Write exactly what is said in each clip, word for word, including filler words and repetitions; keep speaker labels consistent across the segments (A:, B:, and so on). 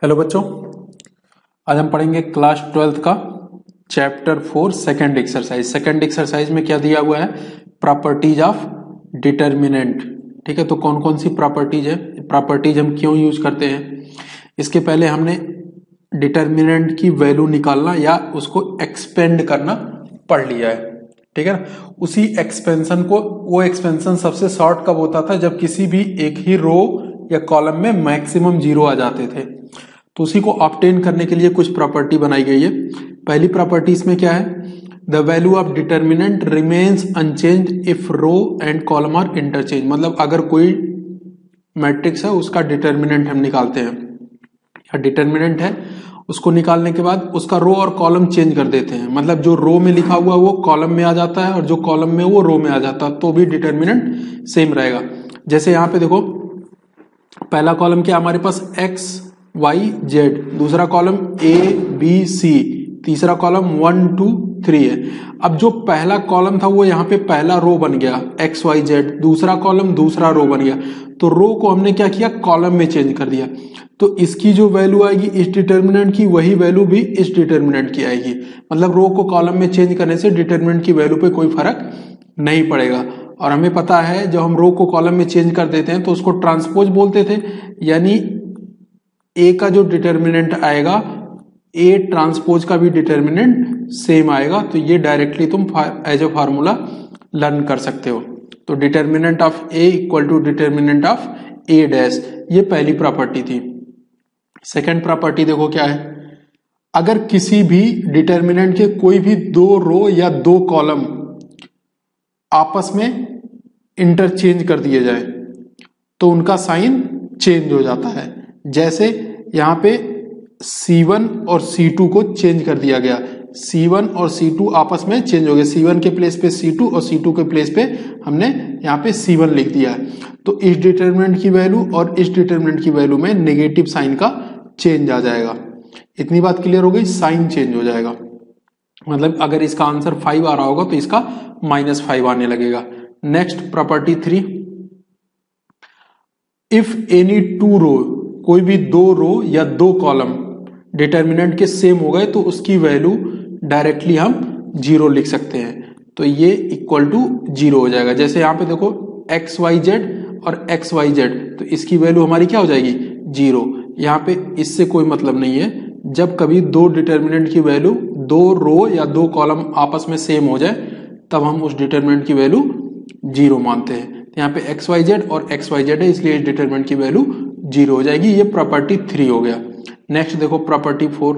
A: Hello बच्चों, आज हम पढ़ेंगे क्लास ट्वेल्थ का chapter four second exercise. Second exercise में क्या दिया हुआ है? Properties of determinant. ठीक है, तो कौन कौन सी प्रॉपर्टीज है, प्रॉपर्टीज हम क्यों यूज करते हैं। इसके पहले हमने डिटर्मिनेंट की वैल्यू निकालना या उसको एक्सपेंड करना पढ़ लिया है। ठीक है ना, उसी एक्सपेंशन को, वो एक्सपेंशन सबसे शॉर्ट कब होता था? जब किसी भी एक ही रो या कॉलम में मैक्सिमम जीरो आ जाते थे। तो उसी को ऑब्टेन करने के लिए कुछ प्रॉपर्टी बनाई गई है। पहली प्रॉपर्टी इसमें क्या है? The value of determinant remains unchanged if row and column are interchange. मतलब अगर कोई मैट्रिक्स है उसका डिटर्मिनेंट हम निकालते हैं, या डिटर्मिनेंट है उसको निकालने के बाद उसका रो और कॉलम चेंज कर देते हैं। मतलब जो रो में लिखा हुआ वो कॉलम में आ जाता है और जो कॉलम में वो रो में आ जाता है, तो भी डिटर्मिनेंट सेम रहेगा। जैसे यहाँ पे देखो, पहला कॉलम क्या हमारे पास? एक्स वाई जेड, दूसरा कॉलम ए बी सी, तीसरा कॉलम वन टू थ्री है। अब जो पहला कॉलम था वो यहाँ पे पहला रो बन गया एक्स वाई जेड, दूसरा कॉलम दूसरा रो बन गया। तो रो को हमने क्या किया? कॉलम में चेंज कर दिया। तो इसकी जो वैल्यू आएगी इस डिटर्मिनेंट की, वही वैल्यू भी इस डिटर्मिनेंट की आएगी। मतलब रो को कॉलम में चेंज करने से डिटर्मिनेंट की वैल्यू पे कोई फर्क नहीं पड़ेगा। और हमें पता है जब हम रो को कॉलम में चेंज कर देते हैं तो उसको ट्रांसपोज बोलते थे, यानी ए का जो डिटर्मिनेंट आएगा ए ट्रांसपोज का भी डिटर्मिनेंट सेम आएगा। तो ये डायरेक्टली तुम एज अ फार्मूला लर्न कर सकते हो। तो determinant of A equal to determinant of A dash, ये पहली प्रॉपर्टी थी। सेकंड प्रॉपर्टी देखो क्या है? अगर किसी भी डिटर्मिनेंट के कोई भी दो रो या दो कॉलम आपस में इंटरचेंज कर दिए जाए तो उनका साइन चेंज हो जाता है। जैसे यहां पे सी वन और सी टू को चेंज कर दिया गया, सी वन और सी टू आपस में चेंज हो गए। सी वन के प्लेस पे सी टू और सी टू के प्लेस पे हमने यहाँ पे सी वन लिख दिया है। तो इस डिटर्मिनेंट की वैल्यू और इस डिटर्मिनेंट की वैल्यू में नेगेटिव साइन का चेंज आ जाएगा। इतनी बात क्लियर हो गई? साइन चेंज हो जाएगा। मतलब अगर इसका आंसर फाइव आ रहा होगा तो इसका माइनस फाइव आने लगेगा। Next property three, if any two row, कोई भी दो रो या दो कॉलम डिटर्मिनेंट के सेम हो गए तो उसकी वैल्यू डायरेक्टली हम जीरो लिख सकते हैं। तो ये इक्वल टू जीरो हो जाएगा। जैसे यहां पे देखो एक्स वाई जेड और एक्स वाई जेड, तो इसकी वैल्यू हमारी क्या हो जाएगी? जीरो। यहाँ पे इससे कोई मतलब नहीं है। जब कभी दो डिटर्मिनेंट की वैल्यू, दो रो या दो कॉलम आपस में सेम हो जाए तब हम उस डिटर्मिनेंट की वैल्यू जीरो मानते हैं। यहाँ पे एक्स वाई जेड और एक्स वाई जेड है, इसलिए इस डिटर्मिनेंट की वैल्यू जीरो हो जाएगी। ये प्रॉपर्टी थ्री हो गया। नेक्स्ट देखो property four,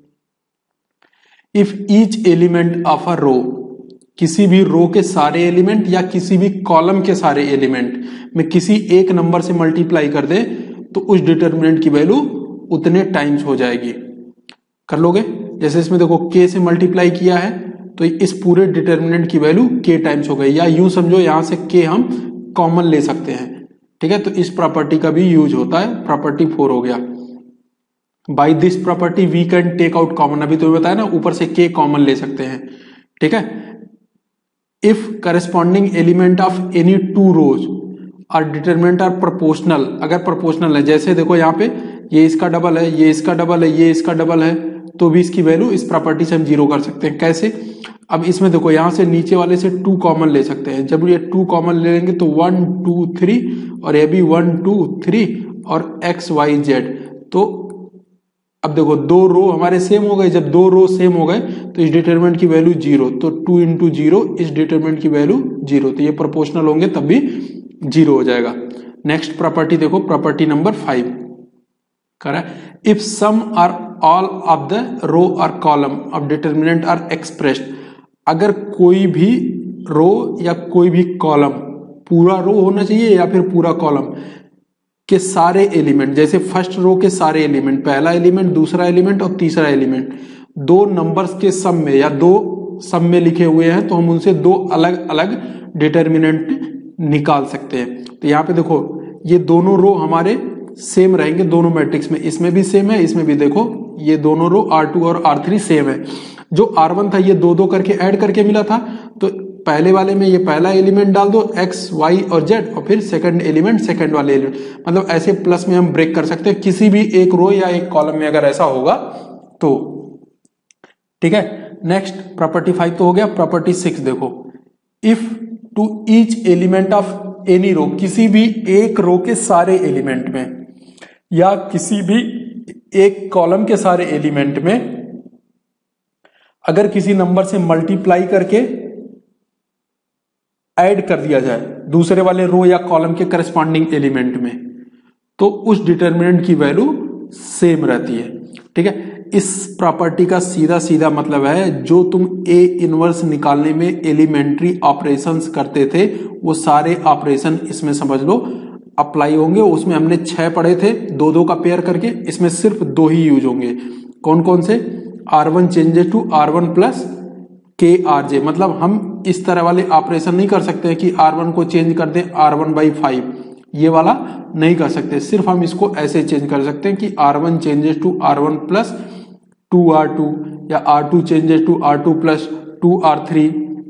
A: if each element of a row, किसी भी रो के सारे एलिमेंट या किसी भी कॉलम के सारे एलिमेंट में किसी एक नंबर से मल्टीप्लाई कर दे तो उस डिटर्मिनेंट की वैल्यू उतने टाइम्स हो जाएगी। कर लोगे? जैसे इसमें देखो के से मल्टीप्लाई किया है तो इस पूरे डिटर्मिनेंट की वैल्यू के टाइम्स हो गई, या यूं समझो यहां से के हम कॉमन ले सकते हैं। ठीक है, तो इस प्रॉपर्टी का भी यूज होता है। प्रॉपर्टी फोर हो गया। By this property we can take out common, अभी तो बताया ना, ऊपर से के कॉमन ले सकते हैं। ठीक है, if corresponding element of any two rows are determinant are proportional, अगर प्रोपोर्शनल है, जैसे देखो यहाँ पे ये इसका डबल है, ये इसका डबल है, ये इसका डबल है, तो भी इसकी वैल्यू इस प्रॉपर्टी से हम जीरो कर सकते हैं। कैसे? अब इसमें देखो यहां से नीचे वाले से टू कॉमन ले सकते हैं। जब ये टू कॉमन ले लेंगे तो वन टू थ्री, और ये भी वन टू थ्री और एक्स वाई जेड। तो अब देखो दो रो हमारे सेम हो गए। जब दो रो सेम हो गए तो इस डिटरमिनेंट की वैल्यू जीरो, तो टू इंटू जीरो, इस डिटरमिनेंट की वैल्यू जीरो। तो ये प्रोपोर्शनल होंगे तब भी जीरो हो जाएगा। नेक्स्ट प्रॉपर्टी देखो, प्रॉपर्टी नंबर फाइव करा, if some or all of the row और column of determinant are expressed, अगर कोई भी रो या कोई भी कॉलम, पूरा रो होना चाहिए या फिर पूरा कॉलम के सारे एलिमेंट, जैसे फर्स्ट रो के सारे एलिमेंट, पहला एलिमेंट, दूसरा एलिमेंट और तीसरा एलिमेंट, दो नंबर्स के सम में या दो सम में लिखे हुए हैं तो हम उनसे दो अलग अलग डिटर्मिनेंट निकाल सकते हैं। तो यहाँ पे देखो ये दोनों रो हमारे सेम रहेंगे दोनों मैट्रिक्स में, इसमें भी सेम है, इसमें भी देखो ये दोनों रो आर टू और आर थ्री सेम है। जो आर वन था ये दो दो करके ऐड करके मिला था, तो पहले वाले में ये पहला एलिमेंट डाल दो एक्स वाई और जेड, और फिर सेकंड एलिमेंट सेकंड वाले एलिमेंट, मतलब ऐसे प्लस में हम ब्रेक कर सकते हैं किसी भी एक रो या एक कॉलम में अगर ऐसा होगा तो। ठीक है, नेक्स्ट प्रॉपर्टी फाइव तो हो गया। प्रॉपर्टी सिक्स देखो, if to each element of any row, किसी भी एक रो के सारे एलिमेंट में या किसी भी एक कॉलम के सारे एलिमेंट में अगर किसी नंबर से मल्टीप्लाई करके ऐड कर दिया जाए दूसरे वाले रो या कॉलम के करस्पॉन्डिंग एलिमेंट में, तो उस डिटर्मिनेंट की वैल्यू सेम रहती है। ठीक है, इस प्रॉपर्टी का सीधा सीधा मतलब है जो तुम ए इनवर्स निकालने में एलिमेंट्री ऑपरेशंस करते थे वो सारे ऑपरेशन इसमें समझ लो अप्लाई होंगे। उसमें हमने छह पढ़े थे दो दो का पेयर करके, इसमें सिर्फ दो ही यूज होंगे। कौन कौन से? R one changes to R one plus k R j, मतलब हम इस तरह वाले ऑपरेशन नहीं कर सकते कि आर वन को चेंज कर दें आर वन बाई फाइव, ये वाला नहीं कर सकते। सिर्फ हम इसको ऐसे चेंज कर सकते हैं कि R one changes to R one plus two R two, या R two changes to R two plus two R three.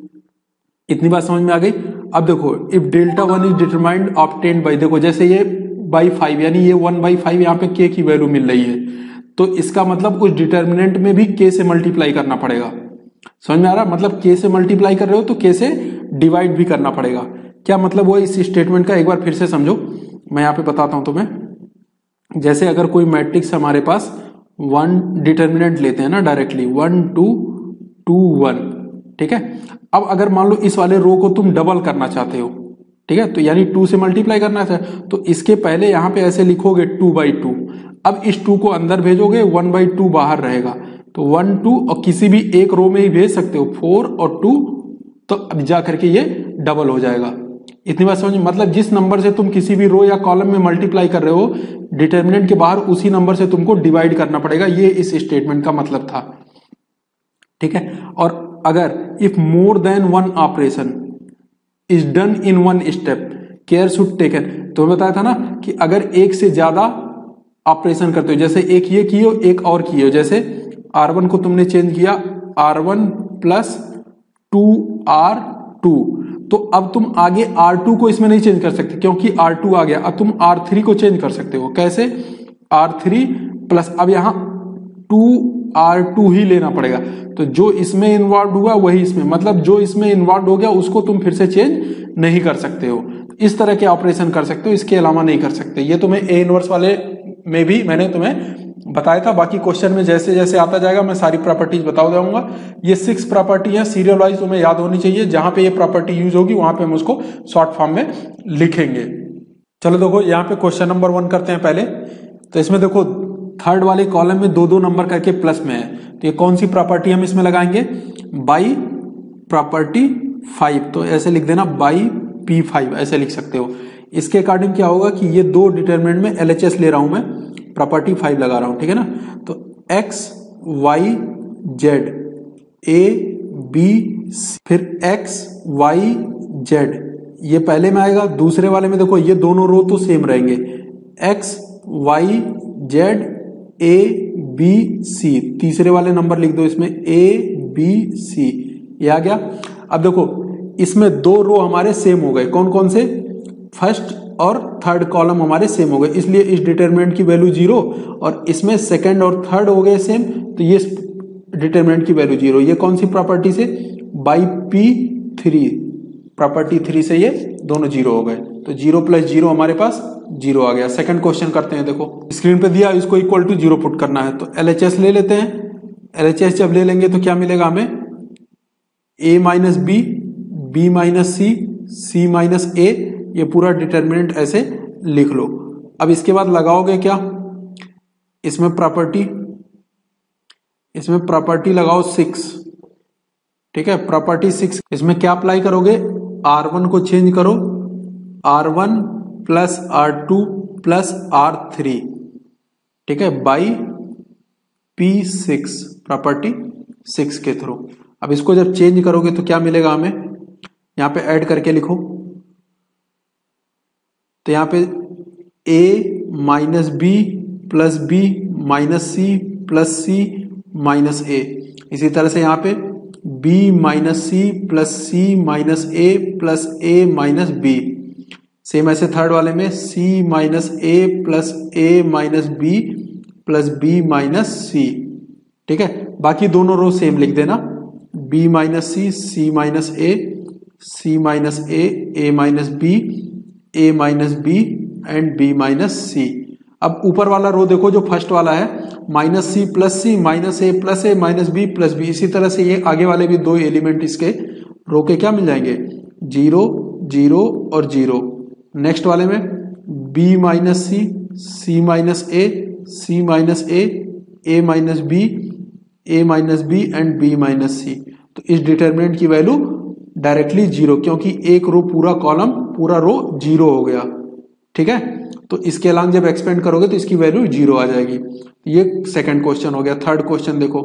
A: इतनी बात समझ में आ गई। अब देखो, if delta one is determined obtained by, देखो जैसे ये बाई फाइव यानी ये वन बाई फाइव यहाँ पे के की वैल्यू मिल रही है, तो इसका मतलब उस डिटर्मिनेंट में भी के से मल्टीप्लाई करना पड़ेगा। समझ में आ रहा? मतलब के से मल्टीप्लाई कर रहे हो तो के से डिवाइड भी करना पड़ेगा। क्या मतलब वो इस स्टेटमेंट का, एक बार फिर से समझो, मैं यहाँ पे बताता हूं तुम्हें। जैसे अगर कोई मैट्रिक्स हमारे पास वन डिटर्मिनेंट लेते हैं ना directly, one two two one, ठीक है। अब अगर मान लो इस वाले रो को तुम डबल करना चाहते हो, ठीक है, तो यानी टू से मल्टीप्लाई करना चाहते, तो इसके पहले यहां पे ऐसे लिखोगे टू बाई टू। अब इस टू को अंदर भेजोगे, वन बाई टू बाहर रहेगा, तो वन टू, और किसी भी एक रो में ही भेज सकते हो, फोर और टू, तो अब जा करके ये डबल हो जाएगा। इतनी बात समझ, मतलब जिस नंबर से तुम किसी भी रो या कॉलम में मल्टीप्लाई कर रहे हो डिटर्मिनेंट के बाहर, उसी नंबर से तुमको डिवाइड करना पड़ेगा। ये इस स्टेटमेंट का मतलब था, ठीक है। और अगर if more than one operation is done in one step care should taken, तो मैं बताया था ना कि अगर एक से ज्यादा ऑपरेशन करते हो, जैसे एक ये किए हो एक और किए हो, जैसे आर वन को तुमने चेंज किया R one plus two R two, तो अब तुम आगे आर टू को इसमें नहीं चेंज कर सकते क्योंकि आर टू आ गया। अब तुम आर थ्री को चेंज कर सकते हो, कैसे? आर थ्री प्लस, अब यहां टू आर टू ही लेना पड़ेगा, तो जो इसमें इन्वॉल्व हुआ वही इसमें, मतलब जो इसमें इन्वॉल्व हो गया उसको तुम फिर से चेंज नहीं कर सकते हो। इस तरह के ऑपरेशन कर सकते हो, इसके अलावा नहीं कर सकते। ये तुम्हें ए इनवर्स वाले में भी मैंने तुम्हें बताया था। बाकी क्वेश्चन में जैसे जैसे आता जाएगा मैं सारी प्रॉपर्टीज बता दूंगा। ये सिक्स प्रॉपर्टी है, सीरियल वाइज तुम्हें याद होनी चाहिए। जहां पे ये प्रॉपर्टी यूज होगी वहां पे हम उसको शॉर्ट फॉर्म में लिखेंगे। चलो देखो, यहाँ पे क्वेश्चन नंबर वन करते हैं पहले। तो इसमें देखो थर्ड वाले कॉलम में दो दो नंबर करके प्लस में है, तो ये कौन सी प्रॉपर्टी हम इसमें लगाएंगे? बाई प्रॉपर्टी फाइव, तो ऐसे लिख देना बाई पी फाइव, ऐसे लिख सकते हो। इसके अकॉर्डिंग क्या होगा कि ये दो डिटरमिनेंट में एल एच एस ले रहा हूं मैं, प्रॉपर्टी फाइव लगा रहा हूं, ठीक है ना। तो X Y Z A B C, फिर एक्स वाई जेड, ये पहले में आएगा। दूसरे वाले में देखो ये दोनों रो तो सेम रहेंगे, X Y Z A B C, तीसरे वाले नंबर लिख दो इसमें ए बी सी, ये आ गया। अब देखो इसमें दो रो हमारे सेम हो गए, कौन कौन से? फर्स्ट और थर्ड कॉलम हमारे सेम हो गए, इसलिए इस डिटरमिनेंट की वैल्यू जीरो, और इसमें सेकंड और थर्ड हो गए सेम, तो ये डिटरमिनेंट की वैल्यू जीरो। ये कौन सी प्रॉपर्टी से? By P three, property three से ये दोनों जीरो हो गए, तो जीरो प्लस जीरो हमारे पास जीरो आ गया। सेकंड क्वेश्चन करते हैं। देखो स्क्रीन पे दिया, इसको इक्वल टू जीरो पुट करना है, तो एलएचएस ले लेते हैं। एलएचएस जब ले लेंगे तो क्या मिलेगा हमें? A minus B, B minus C, C minus ए, ये पूरा डिटरमिनेंट ऐसे लिख लो। अब इसके बाद लगाओगे क्या? इसमें प्रॉपर्टी, इसमें प्रॉपर्टी लगाओ सिक्स, ठीक है, प्रॉपर्टी सिक्स। इसमें क्या अप्लाई करोगे? आर वन को चेंज करो, R one plus R two plus R three, ठीक है, by P six, property six के थ्रू। अब इसको जब चेंज करोगे तो क्या मिलेगा हमें? यहां पे ऐड करके लिखो, तो यहां पे a minus B plus B minus C plus C minus A, इसी तरह से यहां पे B minus C plus C minus A plus A minus B. Same ऐसे थर्ड वाले में C minus A plus A minus B plus B minus C. ठीक है, बाकी दोनों रो सेम लिख देना, B minus C, C minus A, C minus A, A minus B, A minus B and B minus C. अब ऊपर वाला row देखो जो फर्स्ट वाला है, minus C plus C minus A plus A minus B plus B. इसी तरह से ये आगे वाले भी दो एलिमेंट इसके रो के क्या मिल जाएंगे, जीरो जीरो और जीरो। नेक्स्ट वाले में B minus C, C minus A, C minus A, A minus B, A minus B and B minus C. तो इस डिटर्मिनेंट की वैल्यू डायरेक्टली जीरो, क्योंकि एक रो पूरा कॉलम पूरा रो जीरो हो गया। ठीक है, तो इसके अलावा जब एक्सपेंड करोगे तो इसकी वैल्यू जीरो आ जाएगी। ये सेकंड क्वेश्चन हो गया। थर्ड क्वेश्चन देखो,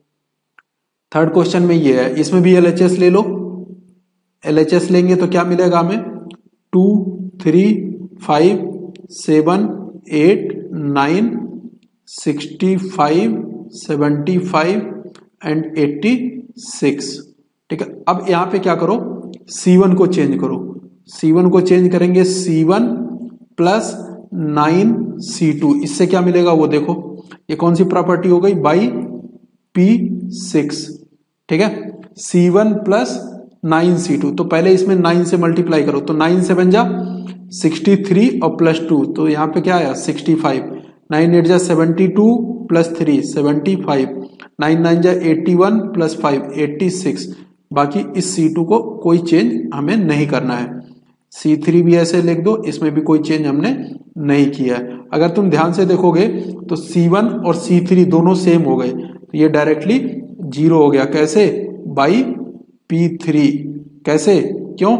A: थर्ड क्वेश्चन में ये है, इसमें भी एलएचएस ले लो। एलएचएस लेंगे तो क्या मिलेगा हमें, two three five seven eight nine sixty five seventy five and eighty six. ठीक है, अब यहां पे क्या करो, सी वन को चेंज करो। सी वन को चेंज करेंगे सी one plus nine C two. इससे क्या मिलेगा वो देखो, ये कौन सी प्रॉपर्टी हो गई, बाई पी सिक्स। ठीक है, C one plus nine C two, तो पहले इसमें नाइन से मल्टीप्लाई करो, तो नाइन से बन जा सिक्सटी थ्री और प्लस टू, तो यहां पे क्या आया सिक्सटी फाइव। नाइन एट जा seventy two plus three seventy five, nine nine जा eighty one plus five eighty six. बाकी इस सी टू को कोई चेंज हमें नहीं करना है। सी थ्री भी ऐसे लिख दो, इसमें भी कोई चेंज हमने नहीं किया है। अगर तुम ध्यान से देखोगे तो सी वन और सी थ्री दोनों सेम हो गए, तो ये डायरेक्टली जीरो हो गया। कैसे, बाई पी थ्री। कैसे, क्यों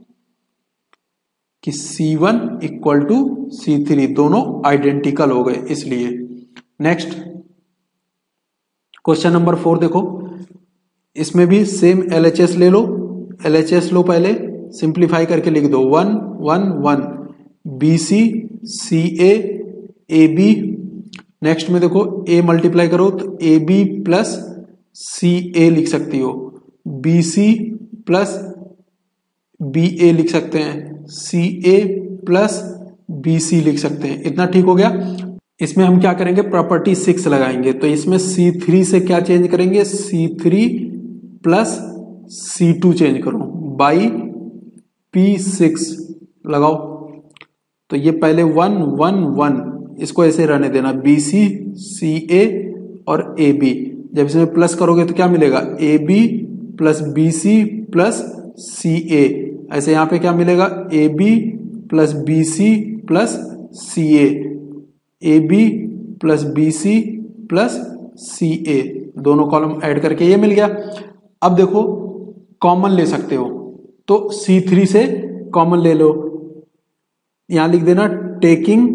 A: कि C one equal to C three, दोनों आइडेंटिकल हो गए इसलिए। नेक्स्ट क्वेश्चन नंबर फोर देखो, इसमें भी सेम एलएचएस ले लो। एलएचएस लो, पहले सिंप्लीफाई करके लिख दो, one one one, B C C A A B. Next में देखो ए मल्टीप्लाई करो तो ए बी प्लस सी ए लिख सकती हो, B C plus B A लिख सकते हैं, सी ए प्लस बी सी लिख सकते हैं। इतना ठीक हो गया। इसमें हम क्या करेंगे, प्रॉपर्टी सिक्स लगाएंगे। तो इसमें सी थ्री से क्या चेंज करेंगे, सी थ्री प्लस सी टू चेंज करो, बाई पी सिक्स लगाओ। तो ये पहले वन वन वन, इसको ऐसे रहने देना, बी सी सी ए और ए बी। जब इसमें प्लस करोगे तो क्या मिलेगा, A B plus B C plus C A. ऐसे यहां पे क्या मिलेगा, A B plus B C plus C A, A B plus B C plus C A, दोनों कॉलम ऐड करके ये मिल गया। अब देखो कॉमन ले सकते हो, तो सी थ्री से कॉमन ले लो। यहां लिख देना टेकिंग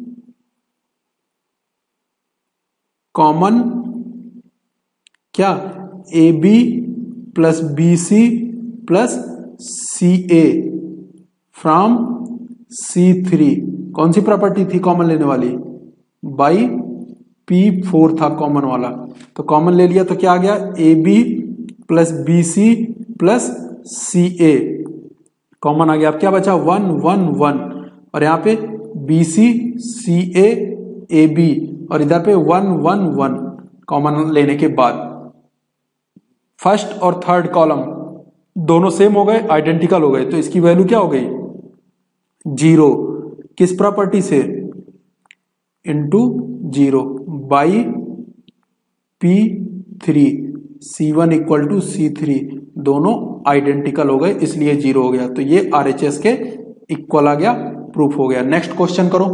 A: कॉमन क्या, A B plus B C plus C A from C three. कौन सी प्रॉपर्टी थी कॉमन लेने वाली, बाई पी फोर था कॉमन वाला, तो कॉमन ले लिया तो क्या आ गया, A B plus B C plus C A common आ गया। अब क्या बचा, वन वन वन, और यहां पे B C C A A B, और इधर पे वन वन वन कॉमन लेने के बाद फर्स्ट और थर्ड कॉलम दोनों सेम हो गए, आइडेंटिकल हो गए, तो इसकी वैल्यू क्या हो गई, जीरो। किस प्रॉपर्टी से, into zero by P three, C one equal to C three, दोनों आइडेंटिकल हो गए इसलिए जीरो हो गया। तो ये आरएचएस के इक्वल आ गया, प्रूफ हो गया। नेक्स्ट क्वेश्चन करो,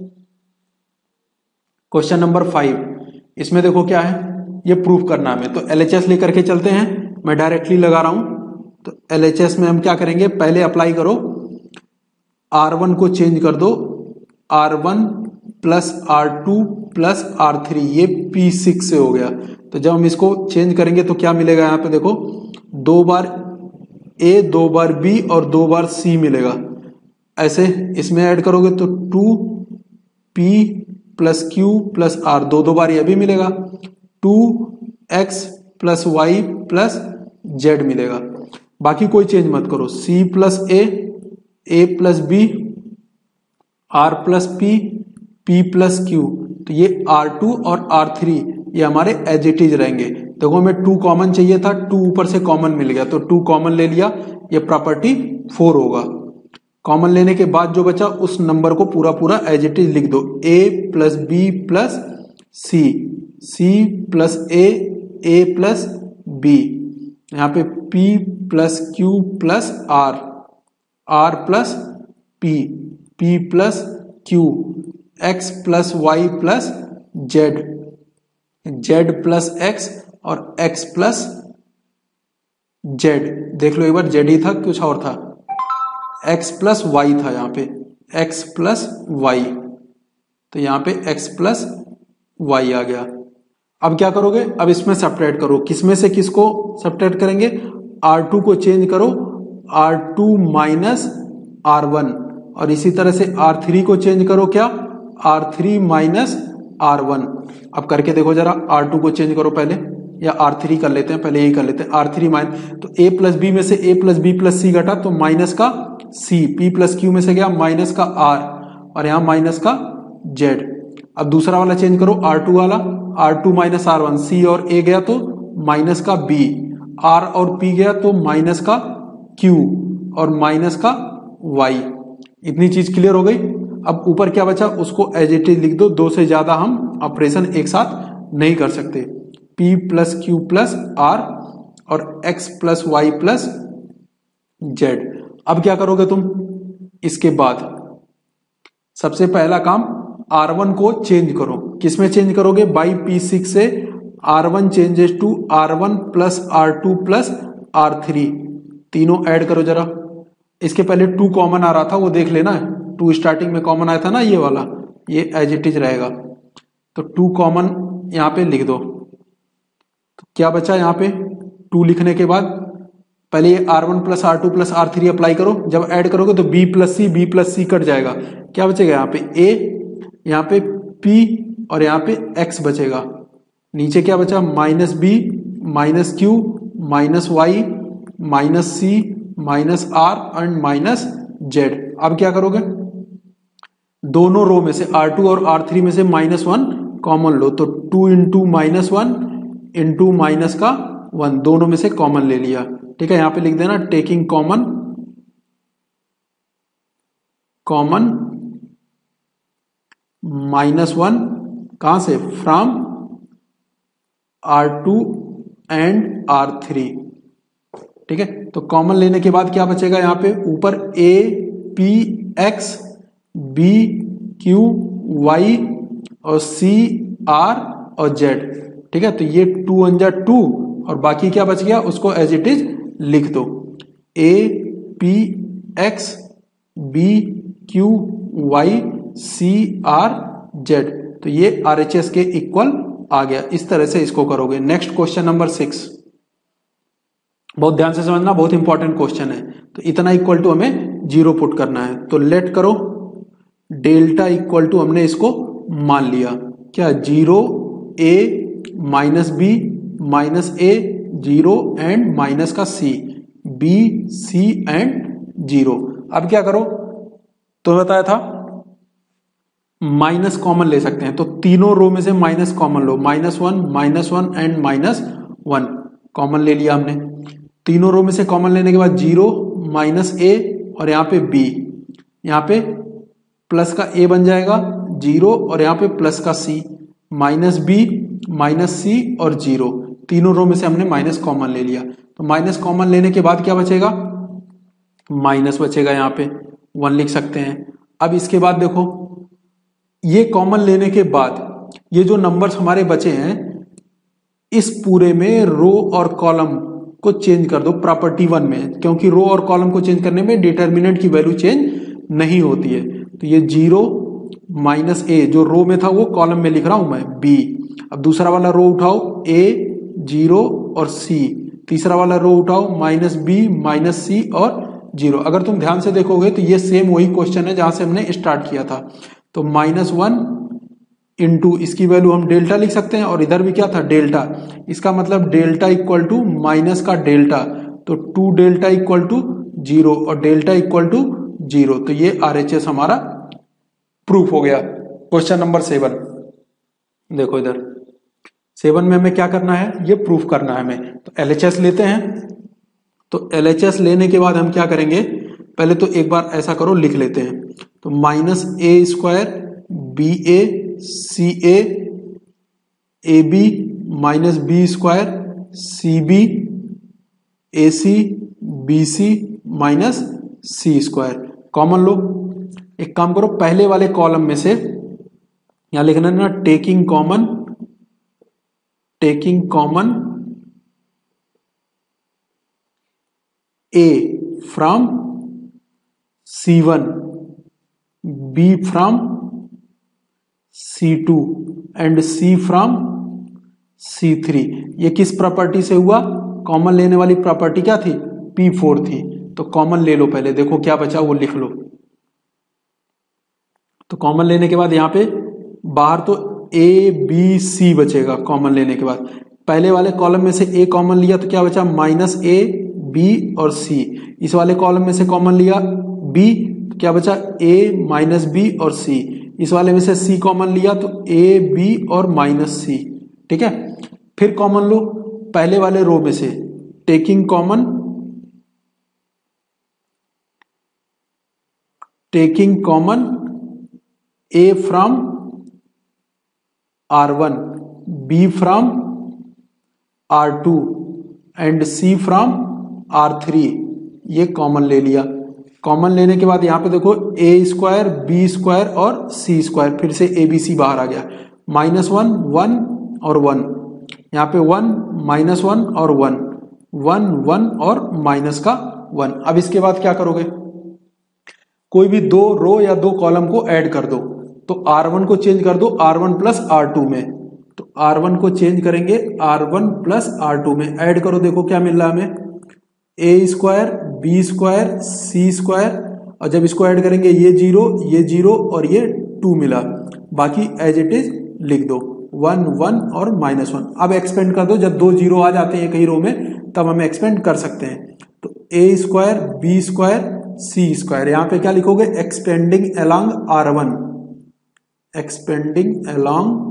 A: क्वेश्चन नंबर फाइव। इसमें देखो क्या है, ये प्रूफ करना हमें, तो एलएचएस लेकर के चलते हैं। मैं डायरेक्टली लगा रहा हूं, तो एलएचएस में हम क्या करेंगे, पहले अप्लाई करो, आर वन को चेंज कर दो, R one plus R two plus R three, ये पी सिक्स से हो गया। तो जब हम इसको चेंज करेंगे तो क्या मिलेगा, यहां पे देखो दो बार ए, दो बार बी और दो बार सी मिलेगा। ऐसे इसमें ऐड करोगे तो two P plus Q plus R, दो दो बार यह भी मिलेगा, two x plus Y plus Z मिलेगा। बाकी कोई चेंज मत करो, C plus A, A plus B, R plus P, P plus Q, तो ये आर टू और आर थ्री ये हमारे एज इट इज रहेंगे। देखो हमें टू कॉमन चाहिए था, टू ऊपर से कॉमन मिल गया तो टू कॉमन ले लिया, ये प्रॉपर्टी फोर होगा। कॉमन लेने के बाद जो बचा उस नंबर को पूरा पूरा एज इट इज लिख दो, A plus B plus C, C plus A, A plus B, यहाँ पे P plus Q plus R, R plus P, P plus Q, X plus Y plus Z, Z plus X और X plus Z. देख लो एक बार, Z ही था कुछ और था, X प्लस वाई था यहाँ पे, X प्लस वाई, तो यहाँ पे X प्लस वाई आ गया। अब क्या करोगे, अब इसमें सब्ट्रैक्ट करो, किसमें से किसको सब्ट्रैक्ट करेंगे, आर टू को चेंज करो R two minus R one, और इसी तरह से आर थ्री को चेंज करो क्या, R three minus R one. अब करके देखो जरा, आर टू को चेंज करो पहले, या आर थ्री कर लेते हैं पहले, यही कर लेते हैं, आर थ्री माइनस, तो ए प्लस बी में से A plus B plus C घटा तो माइनस का सी, पी प्लस क्यू में से गया माइनस का आर, और यहां माइनस का जेड। अब दूसरा वाला चेंज करो, आर टू वाला, R two minus R one, C और ए गया तो माइनस का बी, आर और पी गया तो माइनस का क्यू और माइनस का वाई। इतनी चीज क्लियर हो गई। अब ऊपर क्या बचा उसको एज इट इज लिख दो, दो से ज्यादा हम ऑपरेशन एक साथ नहीं कर सकते। P plus Q plus R और x plus Y plus Z. अब क्या करोगे तुम, इसके बाद सबसे पहला काम आर वन को चेंज करो, किसमें चेंज करोगे, बाई पी सिक्स से R one changes to R one plus R two plus R three, तीनों ऐड करो जरा। इसके पहले टू कॉमन आ रहा था वो देख लेना, टू स्टार्टिंग में कॉमन आया था ना ये वाला, ये एज इट इज रहेगा, तो टू कॉमन यहां पे लिख दो। तो क्या बचा यहाँ पे, टू लिखने के बाद पहले ये R one plus R two plus R three apply करो, जब ऐड करोगे तो b plus C, b plus C cut जाएगा, क्या बचेगा यहाँ पे a, यहाँ पे p और यहाँ पे x बचेगा। नीचे क्या बचा, minus B minus Q minus Y minus C minus R and minus Z. अब क्या करोगे, दोनों रो में से आर टू और आर थ्री में से माइनस वन कॉमन लो, तो two into minus one into minus का वन, दोनों में से कॉमन ले लिया। ठीक है, यहां पे लिख देना taking common, common minus one, कहां से, from R two and R three. ठीक है, तो कॉमन लेने के बाद क्या बचेगा यहाँ पे, ऊपर A P X B Q Y और सी आर और जेड। ठीक है, तो ये टू वन जा टू और बाकी क्या बच गया उसको एज इट इज लिख दो, A P X B Q Y C R Z, तो ये आर एच एस के इक्वल आ गया। इस तरह से इसको करोगे। नेक्स्ट क्वेश्चन नंबर सिक्स, बहुत ध्यान से समझना, बहुत इंपॉर्टेंट क्वेश्चन है। तो इतना इक्वल टू हमें जीरो पुट करना है, तो लेट करो डेल्टा इक्वल टू, हमने इसको मान लिया क्या, zero A minus B minus A zero and minus का C, B C and zero. अब क्या करो, तो बताया था माइनस कॉमन ले सकते हैं, तो तीनों रो में से माइनस कॉमन लो, minus one minus one and minus one common ले लिया हमने। तीनों रो में से कॉमन लेने के बाद जीरो माइनस ए और यहाँ पे बी, यहाँ पे प्लस का ए बन जाएगा जीरो और यहाँ पे प्लस का सी, माइनस बी माइनस सी और जीरो, तीनों रो में से हमने माइनस कॉमन ले लिया। तो माइनस कॉमन लेने के बाद क्या बचेगा, माइनस बचेगा, यहाँ पे वन लिख सकते हैं। अब इसके बाद देखो, ये कॉमन लेने के बाद ये जो नंबर्स हमारे बचे हैं, इस पूरे में रो और कॉलम को चेंज कर दो प्रॉपर्टी वन में, क्योंकि रो और कॉलम को चेंज करने में डिटर्मिनेंट की वैल्यू चेंज नहीं होती है। तो ये जीरो माइनस ए जो रो में था वो कॉलम में लिख रहा हूं मैं, बी। अब दूसरा वाला रो उठाओ, ए जीरो और सी, तीसरा वाला रो उठाओ माइनस बी माइनस सी और जीरो। अगर तुम ध्यान से देखोगे तो ये सेम वही क्वेश्चन है जहां से हमने स्टार्ट किया था। तो माइनस वन इनटू इसकी वैल्यू हम डेल्टा लिख सकते हैं, और इधर भी क्या था डेल्टा, इसका मतलब डेल्टा इक्वल टू माइनस का डेल्टा, तो two delta equal to zero और डेल्टा इक्वल टू जीरो। तो ये आरएचएस हमारा प्रूफ हो गया। क्वेश्चन नंबर सेवन देखो, इधर सेवन में हमें क्या करना है, ये प्रूफ करना है हमें। तो एलएचएस लेते हैं। तो एलएचएस लेने के बाद हम क्या करेंगे, पहले तो एक बार ऐसा करो लिख लेते हैं। तो minus A square B A C A A B minus B square C B A C B C minus C square common लो। एक काम करो, पहले वाले कॉलम में से यहां लिखना है ना, taking common taking common A from C one B from C two and C from C three. ये किस प्रॉपर्टी से हुआ, कॉमन लेने वाली प्रॉपर्टी क्या थी, पी फोर थी। तो कॉमन ले लो पहले, देखो क्या बचा वो लिख लो। तो कॉमन लेने के बाद यहां पे बाहर तो ए बी सी बचेगा कॉमन लेने के बाद। पहले वाले कॉलम में से ए कॉमन लिया तो क्या बचा, माइनस ए बी और सी। इस वाले कॉलम में से कॉमन लिया बी, तो क्या बचा ए माइनस बी और सी। इस वाले में से सी कॉमन लिया तो ए बी और माइनस सी। ठीक है, फिर कॉमन लो पहले वाले रो में से, taking common taking common A from R one B from R two and C from R three. ये कॉमन ले लिया। कॉमन लेने के बाद यहां पे देखो ए स्क्वायर बी स्क्वायर और सी स्क्वायर, फिर से ए बी सी बाहर आ गया। माइनस वन वन और वन, यहाँ पे वन माइनस वन और वन, वन वन और माइनस का वन। अब इसके बाद क्या करोगे, कोई भी दो रो या दो कॉलम को ऐड कर दो। तो आर वन को चेंज कर दो R one plus R two में। तो आर वन को चेंज करेंगे R one plus R two में, ऐड करो, देखो क्या मिल रहा है हमें, A square B square C square, और जब इसको ऐड करेंगे ये जीरो ये जीरो और ये टू मिला। बाकी एज इट इज लिख दो, वन वन और माइनस वन। अब एक्सपेंड कर दो, जब दो जीरो आ जाते हैं कई रो में तब हम एक्सपेंड कर सकते हैं। तो ए स्क्वायर बी स्क्वायर सी स्क्वायर, यहां पे क्या लिखोगे, expanding along R one, expanding along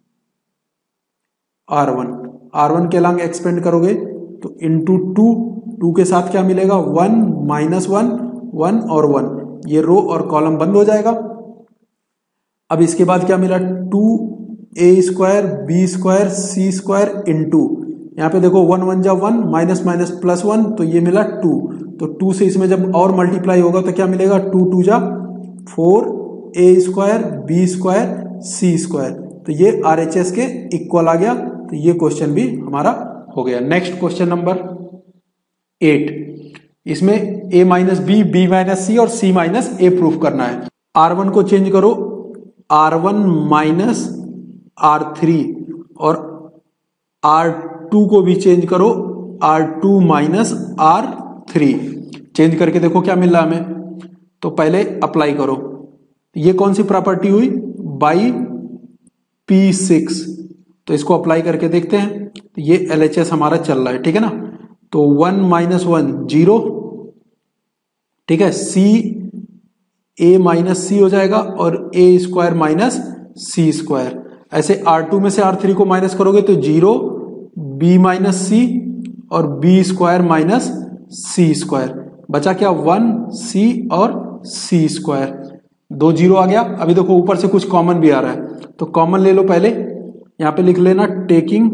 A: R one, R one के अलोंग एक्सपेंड करोगे तो इंटू टू, टू के साथ क्या मिलेगा, वन माइनस वन, वन और वन, ये रो और कॉलम बंद हो जाएगा। अब इसके बाद क्या मिला, टू ए स्क्वायर बी स्क्वायर सी स्क्वायर इंटू, यहाँ पे देखो वन वन जा one, minus minus plus one, तो ये मिला टू। तो टू से इसमें जब और मल्टीप्लाई होगा तो क्या मिलेगा, टू टू जा four, A square B square C square. तो ये आरएचएस के इक्वल आ गया। तो ये क्वेश्चन भी हमारा हो गया। नेक्स्ट क्वेश्चन नंबर एट, इसमें A minus B, B minus सी और सी माइनस ए प्रूफ करना है। आर वन को चेंज करो R one minus R three और आर टू को भी चेंज करो R two minus R three. Change करके देखो क्या मिल रहा है हमें। तो पहले अप्लाई करो, ये कौन सी प्रॉपर्टी हुई, बाई पी सिक्स। तो इसको अप्लाई करके देखते हैं। तो ये एलएचएस हमारा चल रहा है, ठीक है ना। तो वन माइनस वन जीरो, ठीक है, सी ए माइनस सी हो जाएगा और A square minus C square. ऐसे आर टू में से आर थ्री को माइनस करोगे तो जीरो, बी माइनस सी और B square minus C square, बचा क्या, वन सी और सी स्क्वायर। दो जीरो आ गया। अभी देखो ऊपर से कुछ कॉमन भी आ रहा है, तो कॉमन ले लो पहले। यहां पे लिख लेना taking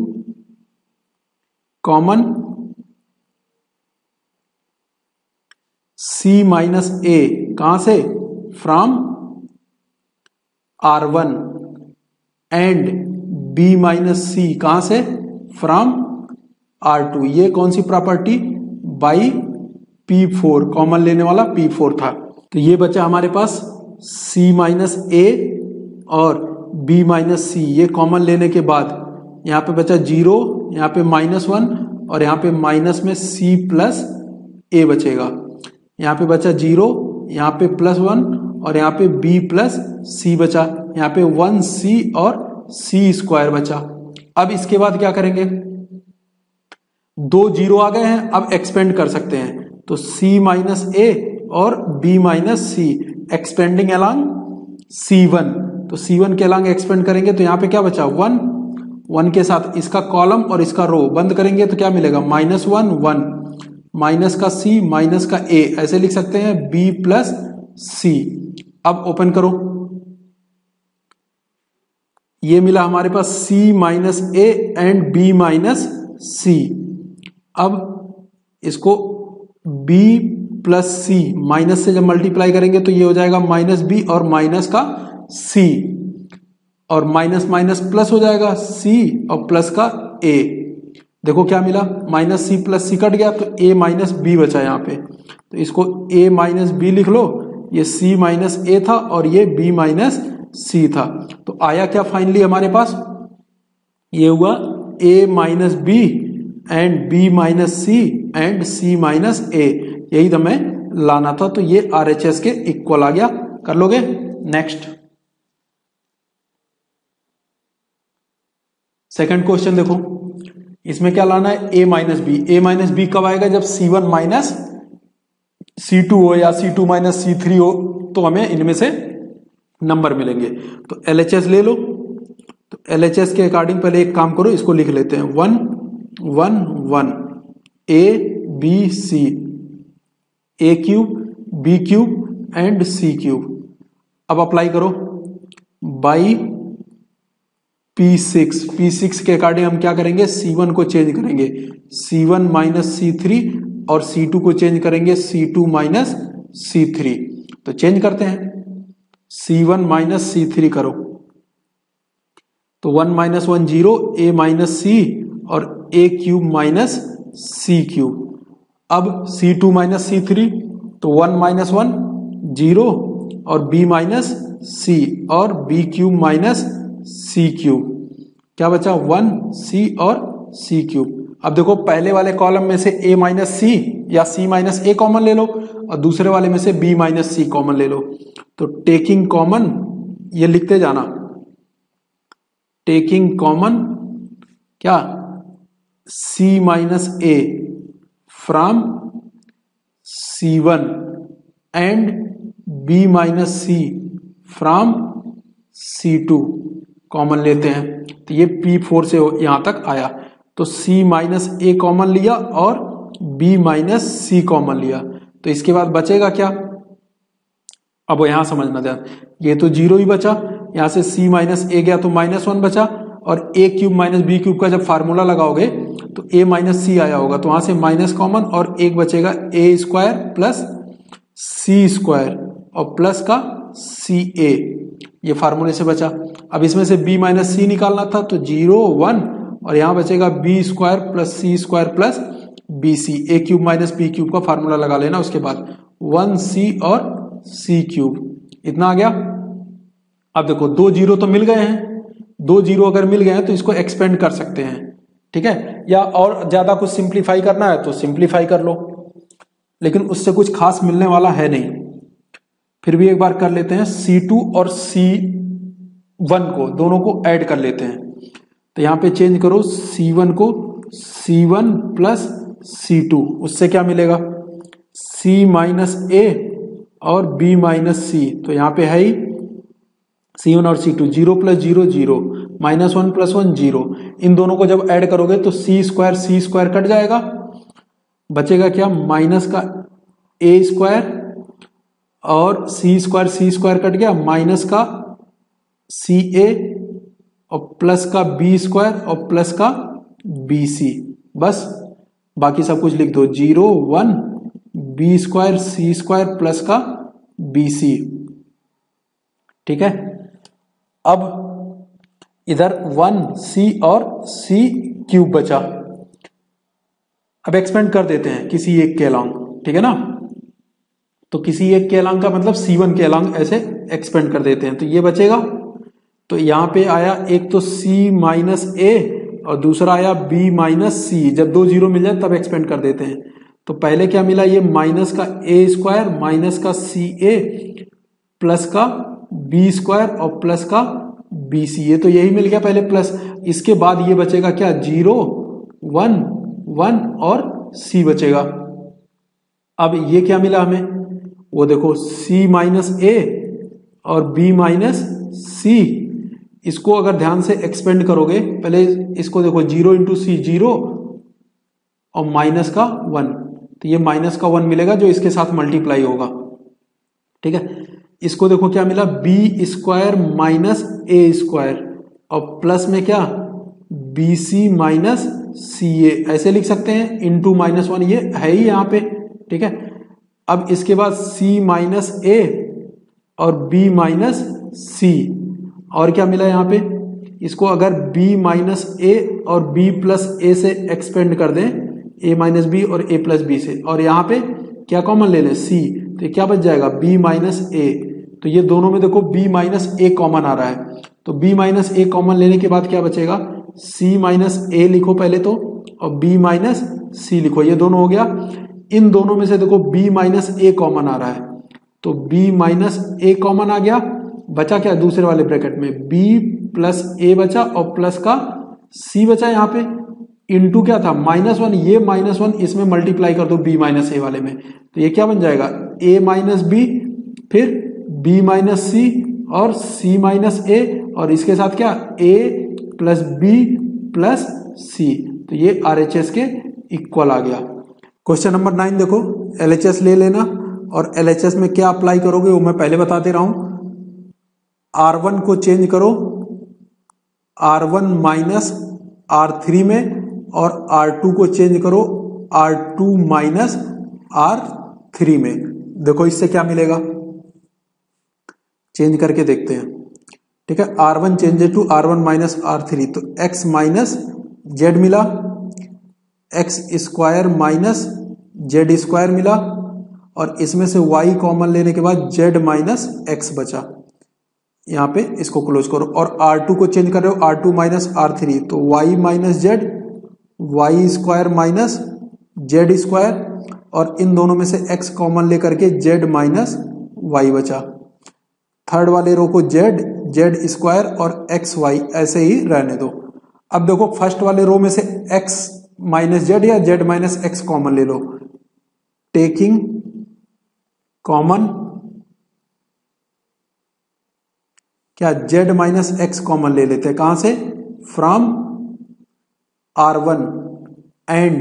A: common C minus A, कहां से, from R one, and B minus C कहां से, फ्रॉम आर टू। ये कौन सी property, by P four, common लेने वाला पी फोर था। तो ये बचा हमारे पास c माइनस ए और b माइनस सी। ये कॉमन लेने के बाद यहां पे बचा जीरो, यहां पे माइनस वन और यहां पे माइनस में c प्लस ए बचेगा। यहां पे बचा जीरो, यहां पे प्लस वन और यहाँ पे b प्लस सी बचा, यहाँ पे वन सी और सी स्क्वायर बचा। अब इसके बाद क्या करेंगे, दो जीरो आ गए हैं, अब एक्सपेंड कर सकते हैं, तो c माइनस ए और b minus C expanding along C one, तो सी वन के अलॉन्ग एक्सपेंड करेंगे तो यहाँ पे क्या बचा वन, वन के साथ इसका कॉलम और इसका रो बंद करेंगे तो क्या मिलेगा माइनस वन वन, माइनस का c माइनस का a, ऐसे लिख सकते हैं b प्लस सी। अब ओपन करो, ये मिला हमारे पास c minus A and b minus C. अब इसको b प्लस सी माइनस से जब मल्टीप्लाई करेंगे तो ये हो जाएगा माइनस बी और माइनस का c, और माइनस माइनस प्लस हो जाएगा c और प्लस का a। देखो क्या मिला, माइनस सी प्लस सी कट गया तो a माइनस बी बचा यहाँ पे, तो इसको a माइनस बी लिख लो, ये c माइनस ए था और ये b माइनस सी था। तो आया क्या फाइनली हमारे पास, ये हुआ a minus B and b minus C and c minus a, यही हमें लाना था। तो ये आर एच एस के इक्वल आ गया, कर लोगे। नेक्स्ट सेकंड क्वेश्चन देखो, इसमें क्या लाना है, a minus b. a minus b कब आएगा, जब c one minus c two हो या सी टू माइनस सी थ्री हो, तो हमें इनमें से नंबर मिलेंगे। तो एल एच एस ले लो, तो एल एच एस के अकॉर्डिंग पहले एक काम करो, इसको लिख लेते हैं one one one, a B c, a cube b cube and c cube. अब अप्लाई करो by P six, P six के अकॉर्डिंग हम क्या करेंगे, सी वन को चेंज करेंगे सी वन माइनस सी थ्री और सी टू को चेंज करेंगे सी टू माइनस सी थ्री। तो चेंज करते हैं, सी वन माइनस सी थ्री करो तो वन माइनस वन जीरो, ए माइनस सी और a cube minus c cube. अब सी टू माइनस सी थ्री तो वन माइनस वन जीरो और बी माइनस सी और b cube minus c cube, क्या बचा वन सी और सी क्यूब। अब देखो पहले वाले कॉलम में से a माइनस सी या c माइनस ए कॉमन ले लो और दूसरे वाले में से b माइनस सी कॉमन ले लो। तो टेकिंग कॉमन, ये लिखते जाना, टेकिंग कॉमन क्या c minus a from C one and b minus c from C two common लेते हैं, तो ये पी फोर से यहां तक आया। तो c माइनस ए कॉमन लिया और b माइनस सी कॉमन लिया, तो इसके बाद बचेगा क्या, अब यहां समझना ध्यान, ये तो जीरो ही बचा, यहां से c माइनस ए गया तो माइनस वन बचा, और a cube minus b cube का जब फार्मूला लगाओगे तो a माइनस सी आया होगा, तो वहां से माइनस कॉमन और एक बचेगा a square plus C square और प्लस का सी ए, ये फार्मूले से बचा। अब इसमें से b माइनस सी निकालना था तो जीरो वन और यहां बचेगा b square plus C square plus B c, a cube minus b cube का फार्मूला लगा लेना, उसके बाद वन सी और सी क्यूब, इतना आ गया। अब देखो दो जीरो तो मिल गए हैं, दो जीरो अगर मिल गए हैं तो इसको एक्सपेंड कर सकते हैं, ठीक है, या और ज्यादा कुछ सिंप्लीफाई करना है तो सिंप्लीफाई कर लो, लेकिन उससे कुछ खास मिलने वाला है नहीं। फिर भी एक बार कर लेते हैं, सी टू और सी वन को दोनों को ऐड कर लेते हैं, तो यहां पे चेंज करो सी वन को सी वन प्लस सी टू, उससे क्या मिलेगा c माइनस ए और b माइनस सी, तो यहां पे है ही सी वन और सी two, zero plus zero zero, minus one plus one zero, इन दोनों को जब ऐड करोगे तो सी स्क्वायर सी स्क्वायर कट जाएगा, बचेगा क्या माइनस का ए स्क्वायर और सी स्क्वायर सी स्क्वायर कट गया, माइनस का सी ए और प्लस का बी स्क्वायर और प्लस का बी सी, बस बाकी सब कुछ लिख दो, जीरो वन बी स्क्वायर सी स्क्वायर प्लस का बी सी, ठीक है। अब इधर वन सी और सी क्यूब बचा, अब एक्सपेंड कर देते हैं किसी एक के अलॉन्ग, ठीक है ना, तो किसी एक के अलॉन्ग का मतलब सी वन के अलॉन्ग ऐसे एक्सपेंड कर देते हैं, तो ये बचेगा, तो यहां पे आया एक तो c माइनस ए और दूसरा आया b माइनस सी, जब दो जीरो मिल जाए तब एक्सपेंड कर देते हैं। तो पहले क्या मिला, ये माइनस का ए स्क्वायर माइनस का सी ए प्लस का बी स्क्वायर और प्लस का बी सी, ये तो यही मिल गया पहले प्लस, इसके बाद ये बचेगा क्या, जीरो वन वन और सी बचेगा। अब ये क्या मिला हमें, वो देखो c माइनस ए और b माइनस सी, इसको अगर ध्यान से एक्सपेंड करोगे, पहले इसको देखो, जीरो इंटू सी जीरो और माइनस का वन, तो ये माइनस का वन मिलेगा जो इसके साथ मल्टीप्लाई होगा, ठीक है। इसको देखो क्या मिला, बी स्क्वायर माइनस ए स्क्वायर और प्लस में क्या, B C minus C A, ऐसे लिख सकते हैं, इंटू माइनस वन, ये है ही यहाँ पे, ठीक है। अब इसके बाद c माइनस ए और b माइनस सी, और क्या मिला यहाँ पे, इसको अगर b माइनस ए और b प्लस ए से एक्सपेंड कर दें, a माइनस बी और a प्लस बी से, और यहाँ पे क्या कॉमन ले लें, c, तो क्या बच जाएगा, b माइनस ए, तो ये दोनों में देखो b माइनस ए कॉमन आ रहा है, तो b माइनस ए कॉमन लेने के बाद क्या बचेगा, c माइनस ए लिखो पहले तो, और b माइनस सी लिखो, ये दोनों हो गया। इन दोनों में से देखो b माइनस ए कॉमन आ रहा है, तो b माइनस ए कॉमन आ गया, बचा क्या दूसरे वाले ब्रैकेट में, b प्लस ए बचा और प्लस का c बचा, यहाँ पे इंटू क्या था, माइनस वन, ये माइनस वन इसमें मल्टीप्लाई कर दो b माइनस ए वाले में, तो ये क्या बन जाएगा, a माइनस बी, फिर b माइनस सी और c माइनस ए, और इसके साथ क्या, a plus B plus c, तो ये आर एच एस के इक्वल आ गया। क्वेश्चन नंबर नाइन देखो, एल एच एस ले लेना, और एल एच एस में क्या अप्लाई करोगे वो मैं पहले बता दे रहा हूं। आर वन को चेंज करो R one minus R three में, और आर टू को चेंज करो R two minus R three में। देखो इससे क्या मिलेगा, चेंज करके देखते हैं, ठीक है। R one change to R one minus R three, तो x माइनस जेड मिला, x square minus z square मिला, और इसमें से y कॉमन लेने के बाद z माइनस एक्स बचा, यहाँ पे इसको क्लोज करो, और आर टू को चेंज कर रहे हो R two minus R three, तो y minus z, y square minus z square, और इन दोनों में से x कॉमन लेकर के z माइनस वाई बचा। थर्ड वाले रो को z, जेड स्क्वायर और एक्स वाई ऐसे ही रहने दो। अब देखो फर्स्ट वाले रो में से x माइनस जेड या z माइनस एक्स कॉमन ले लो, टेकिंग कॉमन क्या, z माइनस एक्स कॉमन ले लेते हैं, कहां से, from R one, and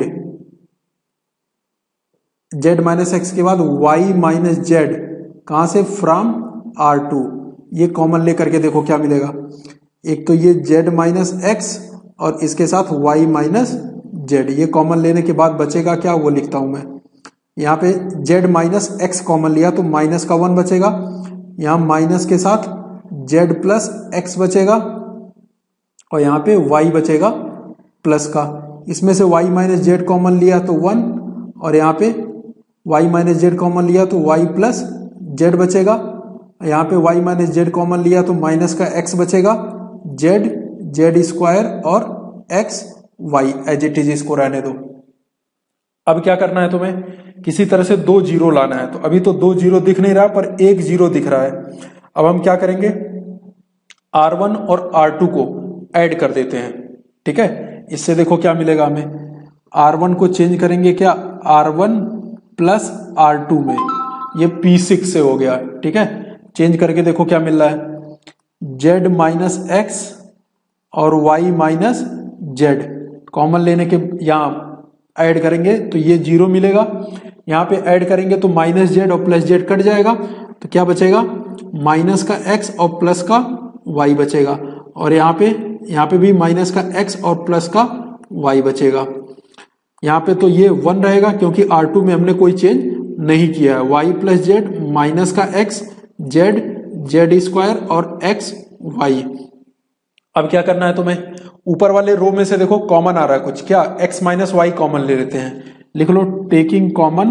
A: z minus x के बाद y माइनस जेड, कहां से, फ्रॉम आर टू, ये कॉमन लेकर के देखो क्या मिलेगा, एक तो ये z माइनस एक्स और इसके साथ y माइनस जेड, ये कॉमन लेने के बाद बचेगा क्या, वो लिखता हूं मैं, यहाँ पे z माइनस एक्स कॉमन लिया तो माइनस का वन बचेगा, यहाँ माइनस के साथ z प्लस एक्स बचेगा, और यहाँ पे y बचेगा प्लस का, इसमें से y माइनस जेड कॉमन लिया तो वन, और यहाँ पे y माइनस जेड कॉमन लिया तो y प्लस जेड बचेगा, यहाँ पे y माइनस जेड कॉमन लिया तो माइनस का x बचेगा, z जेड स्क्वायर और x y, as it is इसको रहने दो। अब क्या करना है तुम्हें, किसी तरह से दो जीरो लाना है, तो अभी तो दो जीरो दिख नहीं रहा पर एक जीरो दिख रहा है। अब हम क्या करेंगे, आर वन और आर टू को ऐड कर देते हैं, ठीक है। इससे देखो क्या मिलेगा हमें, आर वन को चेंज करेंगे क्या, R one plus R two में, ये पी सिक्स से हो गया, ठीक है। चेंज करके देखो क्या मिल रहा है, z माइनस एक्स और y माइनस जेड कॉमन लेने के यहाँ ऐड करेंगे तो ये जीरो मिलेगा, यहाँ पे ऐड करेंगे तो माइनस जेड और प्लस जेड कट जाएगा, तो क्या बचेगा, माइनस का x और प्लस का y बचेगा, और यहाँ पे यहाँ पे भी माइनस का x और प्लस का y बचेगा। यहाँ पे तो ये वन रहेगा क्योंकि आर टू में हमने कोई चेंज नहीं किया है, y प्लस जेड माइनस का x, z जेड स्क्वायर और x y। अब क्या करना है तुम्हें, ऊपर वाले रो में से देखो कॉमन आ रहा है कुछ, क्या, x माइनस वाई कॉमन ले लेते हैं, लिख लो taking common,